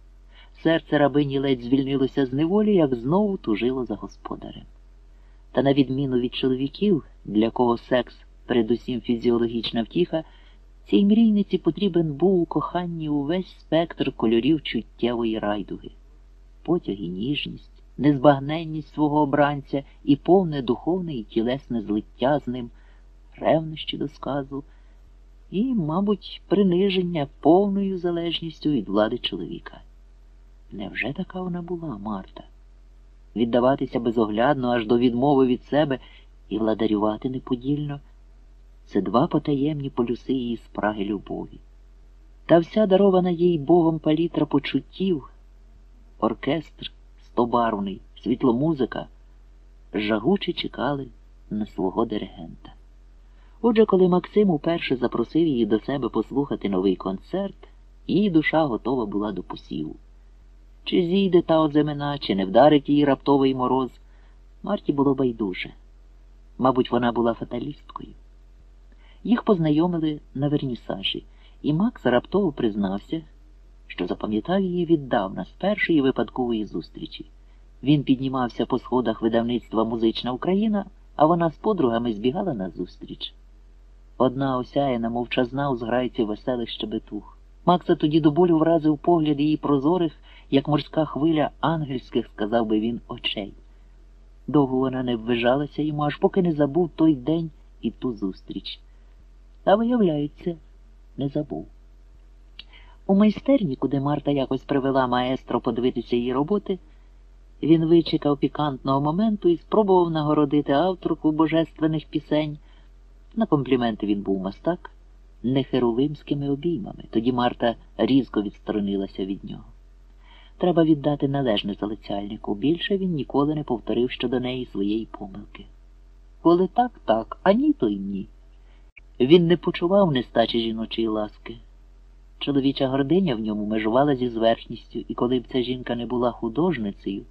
Серце рабині ледь звільнилося з неволі, як знову тужило за господарем. Та на відміну від чоловіків, для кого секс передусім фізіологічна втіха, цій мрійниці потрібен був у коханні увесь спектр кольорів чуттєвої райдуги. Потяг і ніжність, незбагненність свого обранця і повне духовне і тілесне злиття з ним, ревнощі до сказу і, мабуть, приниження повною залежністю від влади чоловіка. Невже така вона була, Марта? Віддаватися безоглядно аж до відмови від себе і владарювати неподільно – це два потаємні полюси її спраги любові. Та вся дарована їй Богом палітра почуттів, оркестр стобарвний, світломузика, жагуче чекали на свого диригента. Отже, коли Максим уперше запросив її до себе послухати новий концерт, її душа готова була до посіву. Чи зійде та озимина, чи не вдарить її раптовий мороз, Марті було байдуже. Мабуть, вона була фаталісткою. Їх познайомили на вернісажі, і Макс раптово признався, що запам'ятав її віддавна, з першої випадкової зустрічі. Він піднімався по сходах видавництва «Музична Україна», а вона з подругами збігала назустріч. Одна осяяна, мовчазна у зграйці веселих щебетух. Макса тоді до болю вразив погляд її прозорих, як морська хвиля ангельських, сказав би він, очей. Довго вона не ввижалася йому, аж поки не забув той день і ту зустріч. Та, виявляється, не забув. У майстерні, куди Марта якось привела маестро подивитися її роботи, він вичекав пікантного моменту і спробував нагородити авторку божественних пісень. На компліменти він був мастак, не херувимськими обіймами. Тоді Марта різко відсторонилася від нього. Треба віддати належне залицяльнику. Більше він ніколи не повторив щодо неї своєї помилки. Коли так, так, а ні, то й ні. Він не почував нестачі жіночої ласки. Чоловіча гординя в ньому межувала зі зверхністю, і коли б ця жінка не була художницею,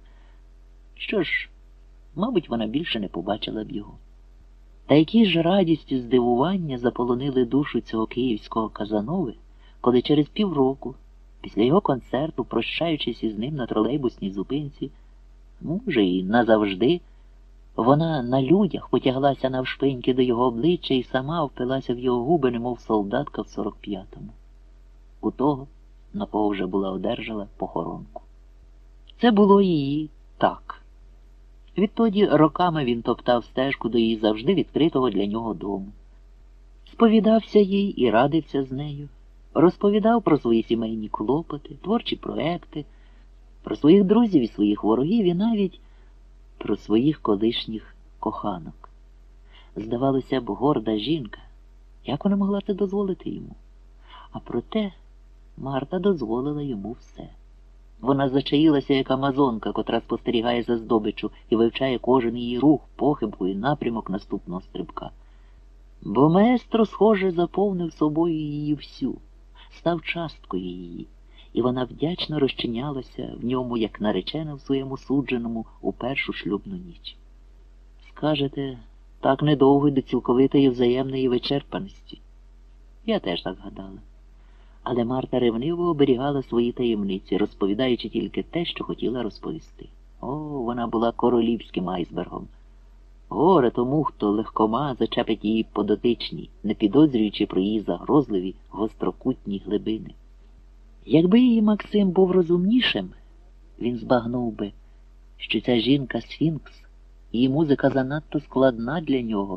що ж, мабуть, вона більше не побачила б його. Та які ж радість і здивування заполонили душу цього київського Казанови, коли через півроку, після його концерту, прощаючись із ним на тролейбусній зупинці, може і назавжди, вона на людях потяглася навшпиньки до його обличчя і сама впилася в його губи, немов солдатка в 45-му. У того, на кого вже була одержала похоронку. Це було її так. Відтоді роками він топтав стежку до її завжди відкритого для нього дому. Сповідався їй і радився з нею. Розповідав про свої сімейні клопоти, творчі проекти, про своїх друзів і своїх ворогів і навіть про своїх колишніх коханок. Здавалося б, горда жінка. Як вона могла це дозволити йому? А проте Марта дозволила йому все. Вона зачаїлася, як амазонка, котра спостерігає за здобиччю і вивчає кожен її рух, похибку і напрямок наступного стрибка. Бо маестро, схоже, заповнив собою її всю, став часткою її, і вона вдячно розчинялася в ньому, як наречена в своєму судженому у першу шлюбну ніч. Скажете, так недовго й до цілковитої взаємної вичерпаності. Я теж так гадала. Але Марта ревниво оберігала свої таємниці, розповідаючи тільки те, що хотіла розповісти. О, вона була королівським айсбергом. Горе тому, хто легкома зачепить її по дотичній, не підозрюючи про її загрозливі, гострокутні глибини. Якби її Максим був розумнішим, він збагнув би, що ця жінка сфінкс, її музика занадто складна для нього,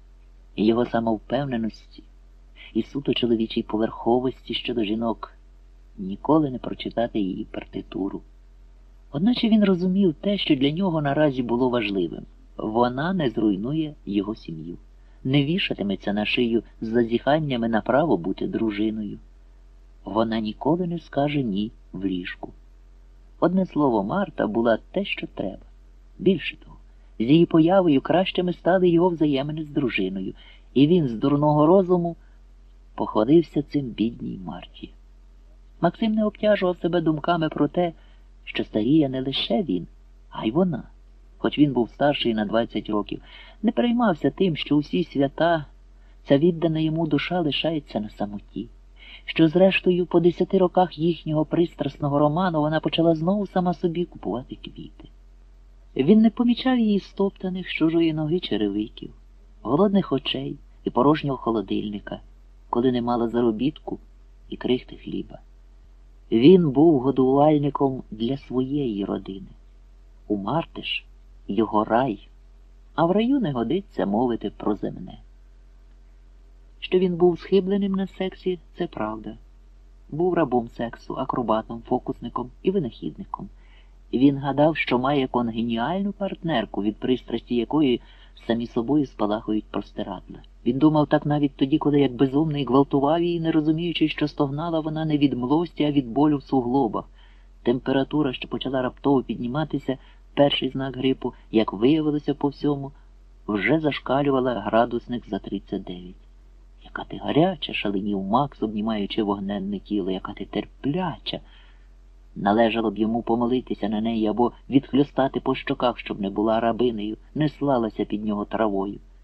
і його самовпевненості, і суто чоловічій поверховості щодо жінок, ніколи не прочитати її партитуру. Одначе він розумів те, що для нього наразі було важливим. Вона не зруйнує його сім'ю, не вішатиметься на шию з зазіханнями на право бути дружиною. Вона ніколи не скаже «ні» в ліжку. Одне слово, Марта була те, що треба. Більше того, з її появою кращими стали його взаємини з дружиною, і він з дурного розуму походився цим бідній Марті. Максим не обтяжував себе думками про те, що старіє не лише він, а й вона. Хоч він був старший на 20 років, не переймався тим, що усі свята, ця віддана йому душа лишається на самоті, що зрештою по 10 роках їхнього пристрасного роману вона почала знову сама собі купувати квіти. Він не помічав її стоптаних з чужої ноги черевиків, голодних очей і порожнього холодильника, коли не мала заробітку і крихти хліба. Він був годувальником для своєї родини. У Марти ж його рай, а в раю не годиться мовити про земне. Що він був схибленим на сексі, це правда. Був рабом сексу, акробатом, фокусником і винахідником. Він гадав, що має конгеніальну партнерку, від пристрасті якої самі собою спалахують простирадла. Він думав так навіть тоді, коли як безумний гвалтував її, не розуміючи, що стогнала вона не від млості, а від болю в суглобах. Температура, що почала раптово підніматися, перший знак грипу, як виявилося по всьому, вже зашкалювала градусник за 39. «Яка ти гаряча!» – шаленів Макс, обнімаючи вогненне тіло. «Яка ти терпляча!» Належало б йому помолитися на неї або відхльостати по щоках, щоб не була рабинею, не слалася під нього травою.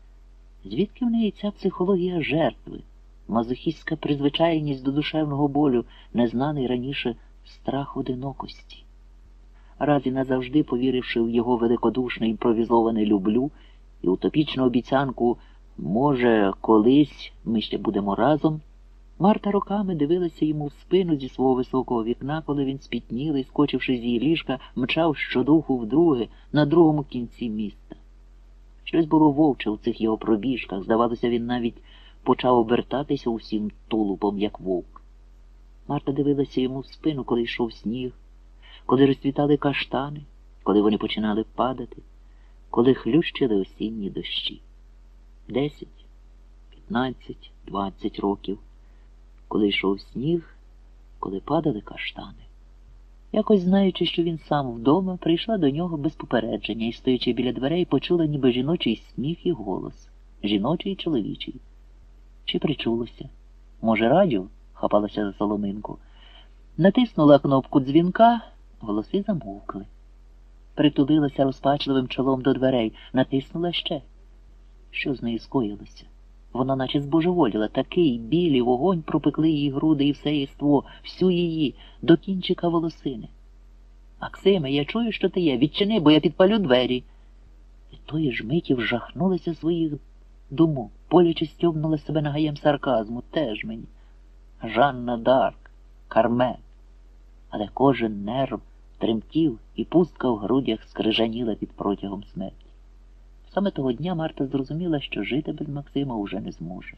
Звідки в неї ця психологія жертви, мазохістська призвичайність до душевного болю, незнаний раніше страх одинокості? Раз і назавжди повіривши в його великодушне імпровізоване «люблю» і утопічну обіцянку «може, колись ми ще будемо разом», Марта роками дивилася йому в спину зі свого високого вікна, коли він спітнілий, скочивши з її ліжка, мчав щодуху вдруге на другому кінці міста. Щось було вовче у цих його пробіжках, здавалося, він навіть почав обертатися усім тулубом, як вовк. Марта дивилася йому в спину, коли йшов сніг, коли розцвітали каштани, коли вони починали падати, коли хлющили осінні дощі. 10, 15, 20 років, коли йшов сніг, коли падали каштани. Якось знаючи, що він сам вдома, прийшла до нього без попередження і, стоячи біля дверей, почула ніби жіночий сміх і голос. Жіночий і чоловічий. Чи причулося? Може, радіо? Хапалася за соломинку. Натиснула кнопку дзвінка, голоси замовкли. Притулилася розпачливим чолом до дверей, натиснула ще. Що з нею скоїлося? Вона наче збожеволіла, такий білий вогонь пропекли її груди і все єство, всю її, до кінчика волосини. «Максиме, я чую, що ти є, відчини, бо я підпалю двері». І тої ж миті вжахнулася своїх думок, боляче стьобнула себе нагаєм сарказму, теж мені. Жанна Дарк, Кармен. Але кожен нерв тремтів, і пустка в грудях скрижаніла під протягом смерті. Саме того дня Марта зрозуміла, що жити без Максима уже не зможе.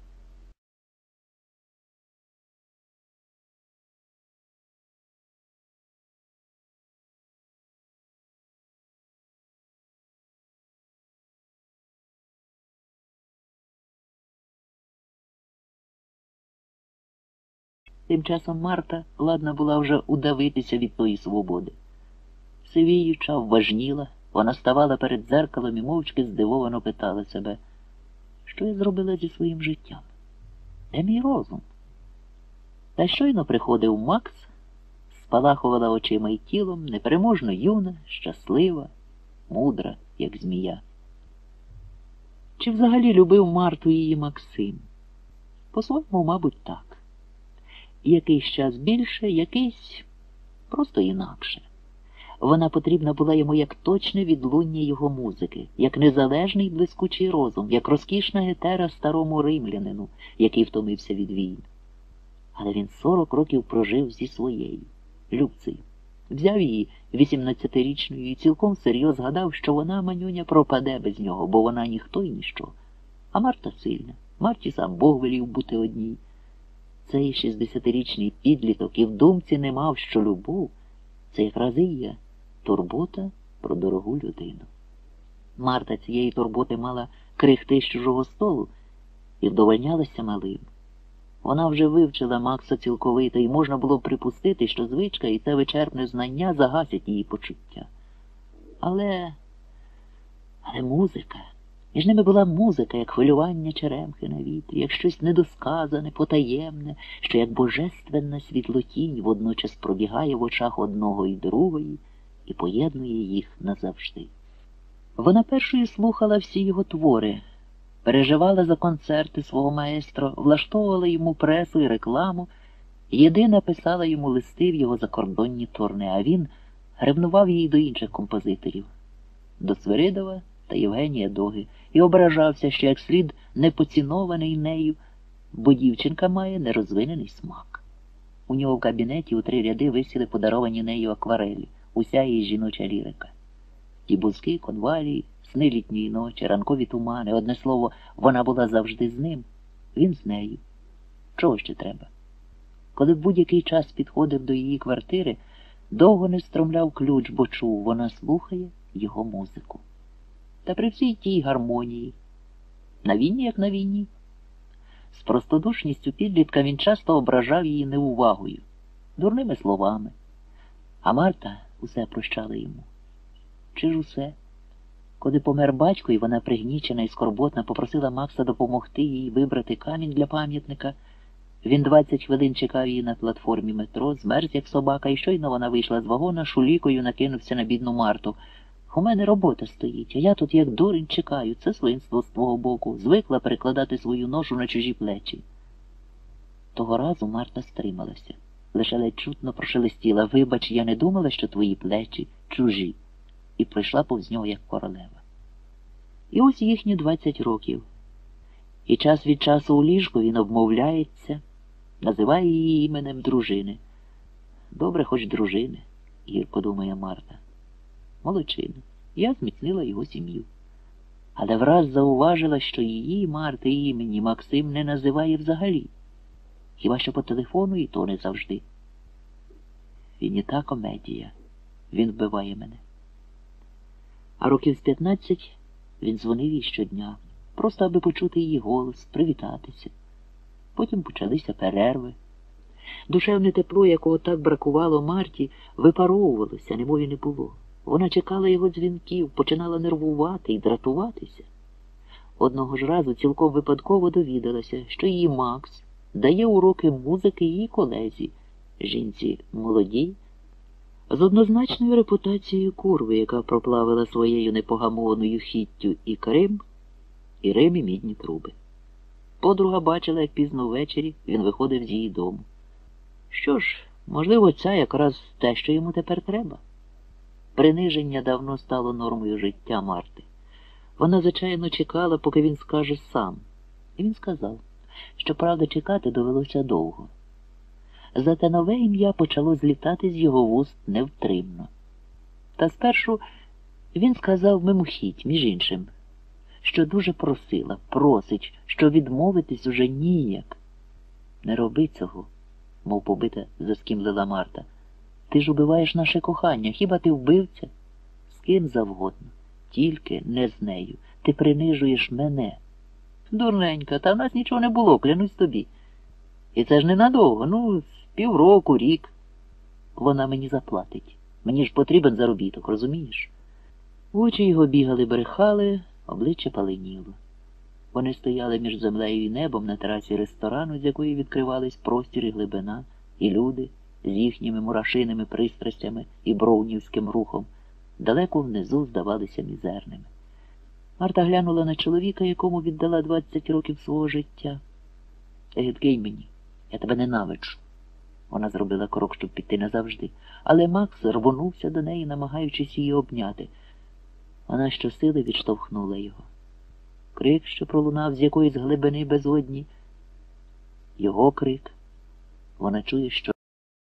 Тим часом Марта ладна була вже удавитися від тої свободи. Сивіюча, вважніла, вона ставала перед дзеркалом і мовчки здивовано питала себе, що я зробила зі своїм життям? Де мій розум? Та щойно приходив Макс, спалахувала очима й тілом, непереможно юна, щаслива, мудра, як змія. Чи взагалі любив Марту її Максим? По-своєму, мабуть, так. Якийсь час більше, якийсь просто інакше. Вона потрібна була йому як точне відлуння його музики, як незалежний блискучий розум, як розкішна гетера старому римлянину, який втомився від війн. Але він 40 років прожив зі своєю, Любцею. Взяв її 18-річною і цілком всерйоз згадав, що вона, манюня, пропаде без нього, бо вона ніхто і ніщо. А Марта сильна, Марті сам Бог велів бути одній. Цей 60-річний підліток і в думці не мав, що любов – це якраз і є турбота про дорогу людину. Марта цієї турботи мала крихти з чужого столу і вдовольнялася малим. Вона вже вивчила Макса цілковито, і можна було б припустити, що звичка і це вичерпне знання загасять її почуття. Але музика. Між ними була музика, як хвилювання черемхи на вітрі, як щось недосказане, потаємне, що як божественна світлотінь водночас пробігає в очах одного і другої і поєднує їх назавжди. Вона першою слухала всі його твори, переживала за концерти свого маестро, влаштовувала йому пресу і рекламу, єдина писала йому листи в його закордонні турне, а він ревнував її до інших композиторів, до Свиридова та Євгенія Доги, і ображався, що як слід не поцінований нею, бо дівчинка має нерозвинений смак. У нього в кабінеті у 3 ряди висіли подаровані нею акварелі, уся її жіноча лірика. Ті бузки, конвалії, сни літньої ночі, ранкові тумани, одне слово, вона була завжди з ним, він з нею. Чого ще треба? Коли в будь-який час підходив до її квартири, довго не стромляв ключ, бо чув, вона слухає його музику. Та при всій тій гармонії. На війні, як на війні. З простодушністю підлітка він часто ображав її неувагою, дурними словами. А Марта усе прощала йому. Чи ж усе? Коли помер батько, і вона пригнічена і скорботна попросила Макса допомогти їй вибрати камінь для пам'ятника, він 20 хвилин чекав її на платформі метро, змерз як собака, і щойно вона вийшла з вагона, шулікою накинувся на бідну Марту. У мене робота стоїть, а я тут як дурень чекаю. Це свинство з твого боку. Звикла перекладати свою ношу на чужі плечі. Того разу Марта стрималася. Лише ледь чутно прошелестіла: «Вибач, я не думала, що твої плечі чужі». І пройшла повз нього, як королева. І ось їхні 20 років. І час від часу у ліжку він обмовляється, називає її іменем дружини. Добре, хоч дружини, гірко думає Марта. Молодчина. Я зміцнила його сім'ю. Але враз зауважила, що її, Марти, імені Максим не називає взагалі. Хіба що по телефону, і то не завжди. Він і та комедія. Він вбиває мене. А років з 15 він дзвонив їй щодня, просто аби почути її голос, привітатися. Потім почалися перерви. Душевне тепло, якого так бракувало Марті, випаровувалося, немов і не було. Вона чекала його дзвінків, починала нервувати і дратуватися. Одного ж разу цілком випадково довідалася, що її Макс дає уроки музики її колезі, жінці молодій, з однозначною репутацією курви, яка проплавила своєю непогамованою хіттю і Крим, і Рим, і мідні труби. Подруга бачила, як пізно ввечері він виходив з її дому. Що ж, можливо, це якраз те, що йому тепер треба. Приниження давно стало нормою життя Марти. Вона, звичайно, чекала, поки він скаже сам. І він сказав, що, правда, чекати довелося довго. Зате нове ім'я почало злітати з його вуст невтримно. Та спершу він сказав мимохідь, між іншим, що дуже просила, просить, що відмовитись уже ніяк. «Не роби цього», – мов побита заскімлила Марта. «Ти ж убиваєш наше кохання, хіба ти вбивця? З ким завгодно, тільки не з нею. Ти принижуєш мене». «Дурненька, та в нас нічого не було, клянусь тобі. І це ж ненадовго, з півроку, рік. Вона мені заплатить. Мені ж потрібен заробіток, розумієш?» Очі його бігали, брехали, обличчя паленіло. Вони стояли між землею і небом на терасі ресторану, з якої відкривались простір і глибина, і люди з їхніми мурашиними пристрастями і броунівським рухом далеко внизу здавалися мізерними. Марта глянула на чоловіка, якому віддала 20 років свого життя. «Гидкий мені, я тебе ненавиджу». Вона зробила крок, щоб піти назавжди, але Макс рвонувся до неї, намагаючись її обняти. Вона щосили відштовхнула його. Крик, що пролунав з якоїсь глибини безодні. Його крик. Вона чує, що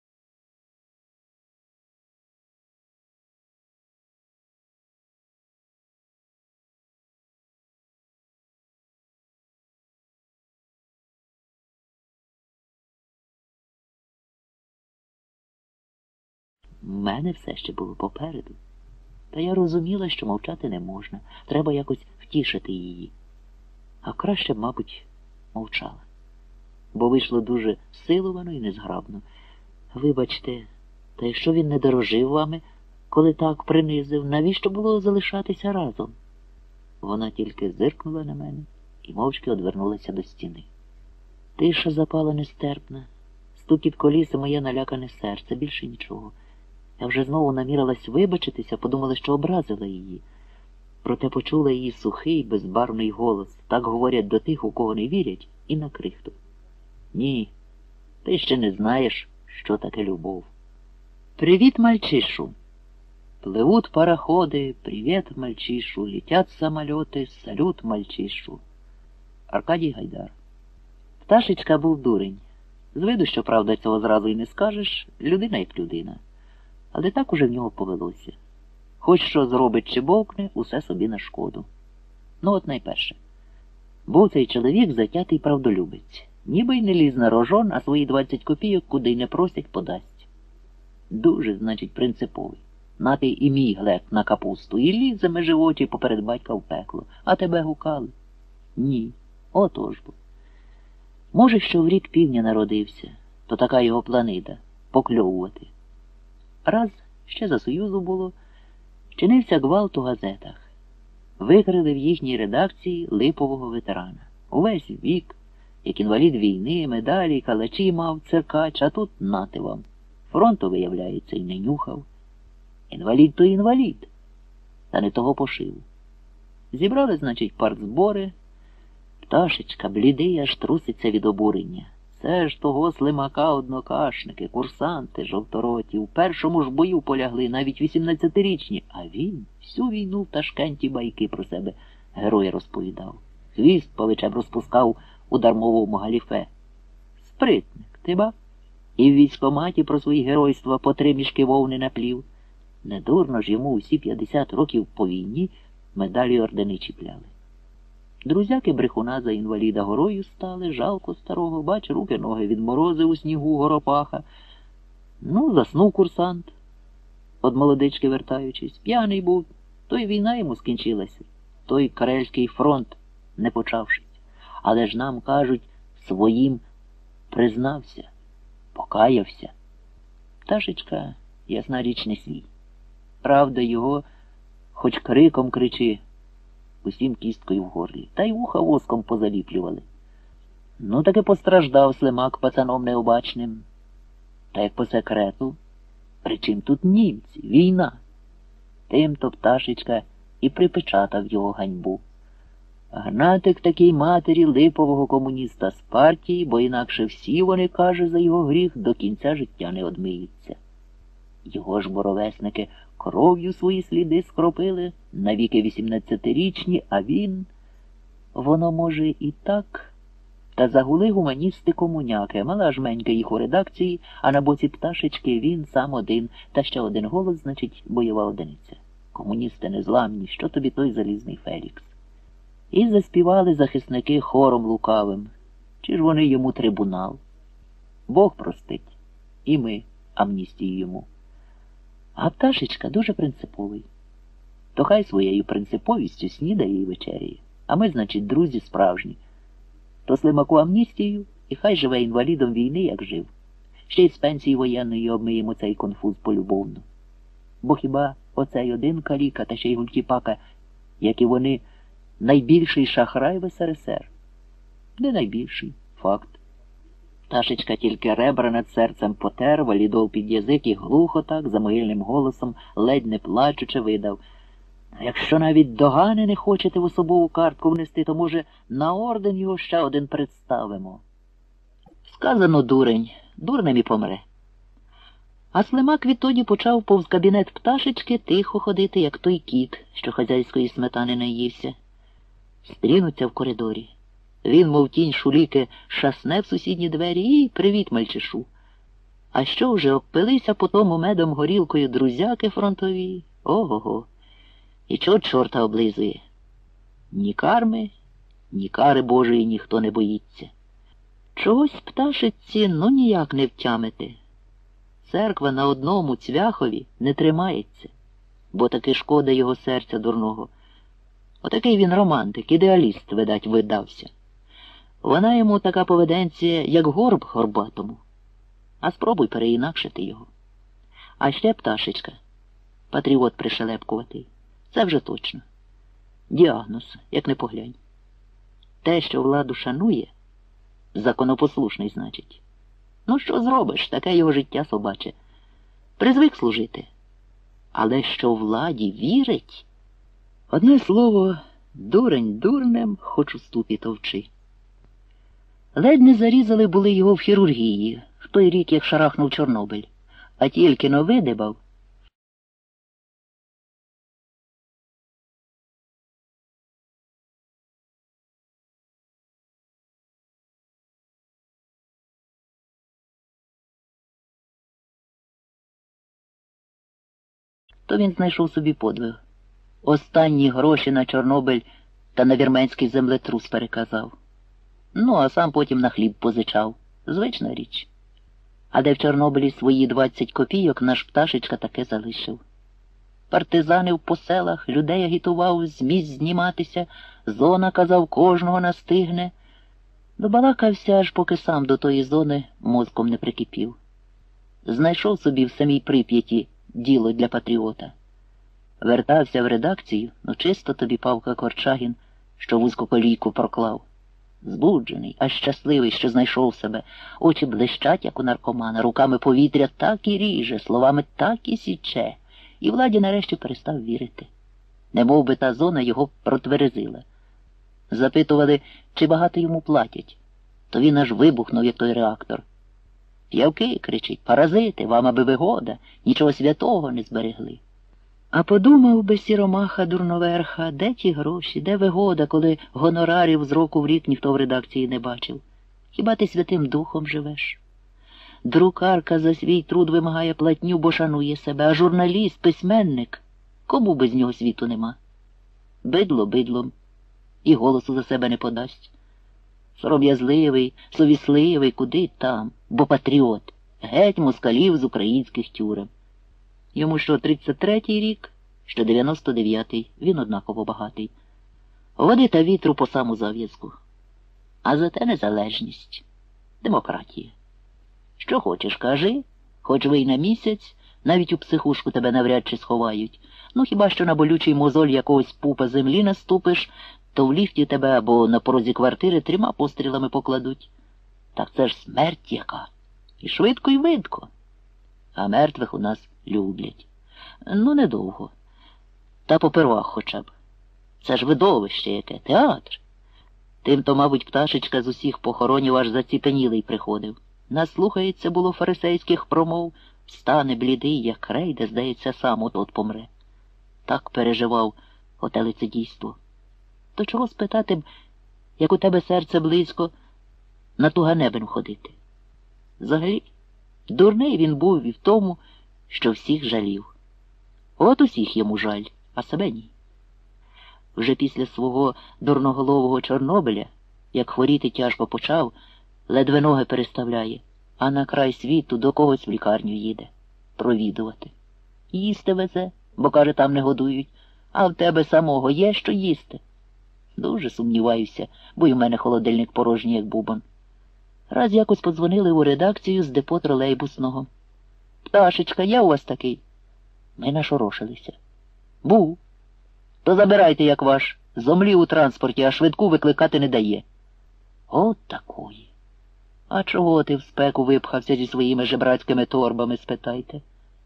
в мене все ще було попереду. Та я розуміла, що мовчати не можна. Треба якось втішити її. А краще, мабуть, мовчала. Бо вийшло дуже силовано і незграбно. «Вибачте, та якщо він не дорожив вами, коли так принизив, навіщо було залишатися разом?» Вона тільки зиркнула на мене і мовчки одвернулася до стіни. Тиша запала нестерпна. Стукіт коліс і моє налякане серце, більше нічого. Я вже знову намірилась вибачитися, подумала, що образила її. Проте почула її сухий, безбарвний голос. Так говорять до тих, у кого не вірять, і на крихту. «Ні, ти ще не знаєш, що таке любов». «Привіт, мальчишу!» «Плывут пароходы, привет, мальчишу, летят самолеты, салют, мальчишу». Аркадій Гайдар. Пташечка був дурень. З виду, що, правда, цього зразу й не скажеш, людина як людина. Але так уже в нього повелося. Хоч що зробить чи бовкне, усе собі на шкоду. От найперше. Був цей чоловік затятий правдолюбець. Ніби й не ліз на рожон, а свої 20 копійок, куди й не просять, подасть. Дуже, значить, принциповий. Нати і мій глек на капусту, і лізе межи очі поперед батька в пекло. А тебе гукали? Ні. Отож бо. Може, що в рік півня народився, то така його планида – покльовувати. Раз, ще за Союзу було, чинився гвалт у газетах. Викрили в їхній редакції липового ветерана. Увесь вік, як інвалід війни, медалі, калачі мав, циркач, а тут нати вам. Фронту, виявляється, й не нюхав. Інвалід то інвалід. та не того пошиву. Зібрали, значить, партзбори. Пташечка, блідий, аж труситься від обурення. Це ж того Слимака однокашники, курсанти, жовтороті, в першому ж бою полягли, навіть 18-річні, а він всю війну в Ташкенті байки про себе героя розповідав. Хвіст павичем розпускав у дармовому галіфе. Спритник, ти ба? І в військкоматі про свої геройства по 3 мішки вовни наплів. Недурно ж йому усі 50 років по війні медалі ордени чіпляли. Друзяки брехуна за інваліда горою стали, жалко старого, бач, руки-ноги відморозив у снігу горопаха. Ну, заснув курсант, од молодички вертаючись, п'яний був, то й війна йому скінчилася, той Карельський фронт не почавшись. Але ж нам, кажуть, своїм признався, покаявся. Пташечка, ясна річ, не свій. Правда його, хоч криком кричи, усім кісткою в горлі, та й вуха воском позаліплювали. Ну, таки постраждав Слимак пацаном необачним. Та як по секрету, при чим тут німці, війна? Тим-то Пташечка і припечатав його ганьбу. Гнатик такій матері липового комуніста з партії, бо інакше всі вони, каже, за його гріх до кінця життя не одмиються. Його ж боровесники кров'ю свої сліди скропили, навіки 18-річні, а він... Воно, може, і так. Та загули гуманісти-комуняки, мала жменька їх у редакції, а на боці Пташечки він сам один, та ще один голос, значить, бойова одиниця. Комуністи незламні, що тобі той залізний Фелікс? І заспівали захисники хором лукавим. Чи ж вони йому трибунал? Бог простить. І ми амністію йому. А Пташечка дуже принциповий. То хай своєю принциповістю снідає і вечеряє. А ми, значить, друзі справжні. То Слимаку амністію, і хай живе інвалідом війни, як жив. Ще й з пенсії воєнної обмиємо цей конфуз полюбовно. Бо хіба оцей один каліка, та ще й гультіпака, як і вони, найбільший шахрай в СРСР? Не найбільший, факт. Пташечка тільки ребра над серцем потер, валідол під язик і глухо так, за могильним голосом, ледь не плачучи, видав: якщо навіть догани не хочете в особову картку внести, то, може, на орден його ще один представимо. Сказано дурень, дурнем і помре. А Слимак відтоді почав повз кабінет Пташечки тихо ходити, як той кіт, що хазяйської сметани наївся. Стрінуться в коридорі. Він, мов тінь шуліки, шасне в сусідні двері і привіт, мальчишу. А що вже обпилися по тому медом горілкою друзяки фронтові? Ого-го. І чого чорта облизує? Ні карми, ні кари Божої ніхто не боїться. Чогось Пташечці ну ніяк не втямити. Церква на одному цвяхові не тримається, бо таки шкода його серця дурного. Отакий він романтик, ідеаліст, видать, видався. Вона йому така поведенція, як горб горбатому. А спробуй переінакшити його. А ще Пташечка, патріот пришелепкуватий. Це вже точно. Діагноз, як не поглянь. Те, що владу шанує, законопослушний, значить. Ну, що зробиш, таке його життя собаче. Призвик служити. Але що владі вірить? Одне слово, дурень дурнем, хоч у ступі товчи. Ледь не зарізали були його в хірургії, в той рік, як шарахнув Чорнобиль. А тільки но видибав. То він знайшов собі подвиг. Останні гроші на Чорнобиль та на вірменський землетрус переказав. Ну, а сам потім на хліб позичав. Звична річ. А де в Чорнобилі свої 20 копійок наш Пташечка таке залишив. Партизанив по селах, людей агітував з місць зніматися, зона, казав, кожного настигне. Добалакався, аж поки сам до тої зони мозком не прикипів. Знайшов собі в самій Прип'яті діло для патріота. Вертався в редакцію, ну чисто тобі Павка Корчагін, що вузькоколійку проклав. Збуджений, а щасливий, що знайшов себе. Очі блищать, як у наркомана, руками повітря так і ріже, словами так і січе. І владі нарешті перестав вірити. немов би та зона його протверезила. Запитували, чи багато йому платять. То він аж вибухнув, як той реактор. «П'явки», – кричить, – «паразити, вам аби вигода, нічого святого не зберегли». А подумав би сіромаха дурноверха, де ті гроші, де вигода, коли гонорарів з року в рік ніхто в редакції не бачив? Хіба ти Святим Духом живеш? Друкарка за свій труд вимагає платню, бо шанує себе, а журналіст, письменник, кому без нього світу нема? Бидло бидлом, і голосу за себе не подасть. Сором'язливий, совісливий, куди там, бо патріот, геть москалів з українських тюрем. Йому що 33-й рік, що 99-й, він однаково багатий. Води та вітру по саму зав'язку. А зате незалежність, демократія. Що хочеш, кажи, хоч ви й на місяць, навіть у психушку тебе навряд чи сховають. Ну хіба що на болючий мозоль якогось пупа землі наступиш, то в ліфті тебе або на порозі квартири 3 пострілами покладуть. Так це ж смерть яка. І швидко, і видко. А мертвих у нас люблять. Ну, недовго. Та попервах хоча б. Це ж видовище яке, театр. Тим-то, мабуть, пташечка з усіх похоронів аж заціпенілий приходив. Наслухається було фарисейських промов, стане блідий, як рей, де, здається, сам от помре. Так переживав оте лицедійство. То чого спитати б, як у тебе серце близько, на ту ганебен ходити? Взагалі, дурний він був і в тому, що всіх жалів. От усіх йому жаль, а себе ні. Вже після свого дурноголового Чорнобиля, як хворіти тяжко почав, ледве ноги переставляє, а на край світу до когось в лікарню їде. Провідувати. Їсти везе, бо, каже, там не годують, а в тебе самого є що їсти. Дуже сумніваюся, бо й у мене холодильник порожній, як бубон. Раз якось подзвонили у редакцію з депо тролейбусного. «Пташечка, є у вас такий?» Ми нашорошилися. «Був. То забирайте, як ваш. Зомлів у транспорті, а швидку викликати не дає». От такої. А чого ти в спеку випхався зі своїми жебрацькими торбами, спитайте?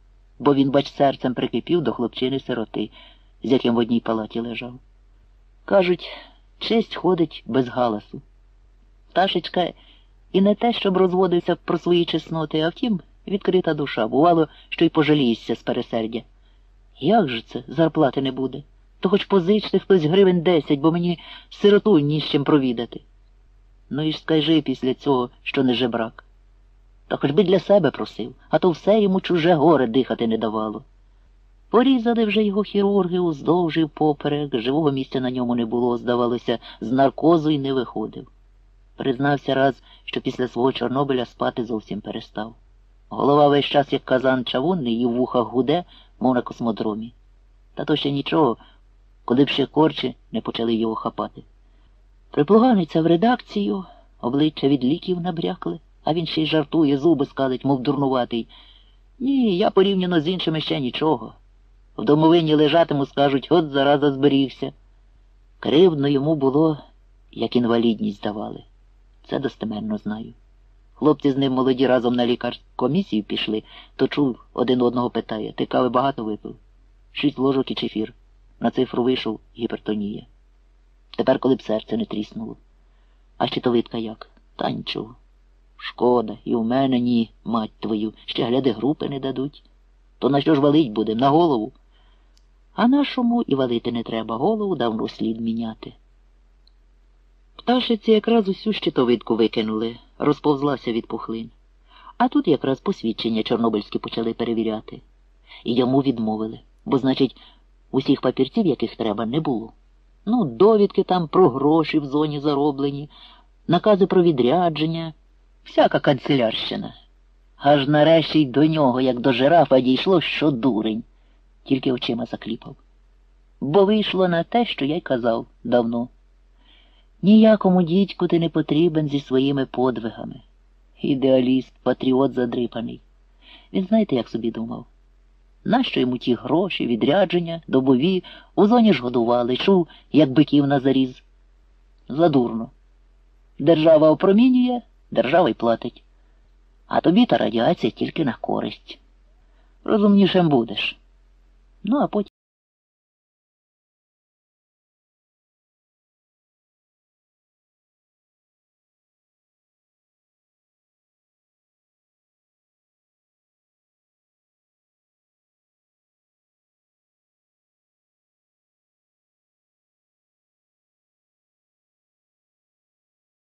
Бо він, бач, серцем прикипів до хлопчини-сироти, з яким в одній палаті лежав. Кажуть, честь ходить без галасу. Пташечка і не те, щоб розводився про свої чесноти, а втім, відкрита душа. Бувало, що й пожалієшся з пересердя. Як же це, зарплати не буде? То хоч позичте хтось гривень 10, бо мені сироту ні з чим провідати. Ну і ж скажи після цього, що не жебрак. Та хоч би для себе просив, а то все йому чуже горе дихати не давало. Порізали вже його хірурги уздовж і впоперек, живого місця на ньому не було, здавалося, з наркозу й не виходив. Признався раз, що після свого Чорнобиля спати зовсім перестав. Голова весь час, як казан чавунний, і в вухах гуде, мов на космодромі. Та то ще нічого, коли б ще корчі не почали його хапати. Приплуганиться в редакцію, обличчя від ліків набрякли, а він ще й жартує, зуби скалить, мов дурнуватий. Ні, я порівняно з іншими ще нічого. В домовині лежатиму, скажуть, от зараза зберігся. Кривдно йому було, як інвалідність давали. Це достеменно знаю. Хлопці з ним молоді разом на лікаркомісію пішли, то чув, один одного питає, ти кави багато випив? 6 ложок і чефір. На цифру вийшов гіпертонія. Тепер, коли б серце не тріснуло. А щитовидка як? Та нічого. Шкода, і у мене ні, мать твою, ще гляди групи не дадуть. То на що ж валить будем? На голову? А нашому і валити не треба, голову давно слід міняти. Пташиці якраз усю щитовидку викинули, розповзлася від пухлин. А тут якраз посвідчення чорнобильські почали перевіряти. І йому відмовили, бо, значить, усіх папірців, яких треба, не було. Ну, довідки там про гроші в зоні зароблені, накази про відрядження, всяка канцелярщина. Аж нарешті й до нього, як до жирафа, дійшло, що дурень. Тільки очима закліпав. Бо вийшло на те, що я й казав давно. Ніякому дідьку ти не потрібен зі своїми подвигами. Ідеаліст, патріот задрипаний. Він знаєте, як собі думав? Нащо йому ті гроші, відрядження, добові, у зоні ж годували, чув, як биків на заріз. Задурно. Держава опромінює, держава й платить. А тобі та радіація тільки на користь. Розумнішим будеш. Ну, а потім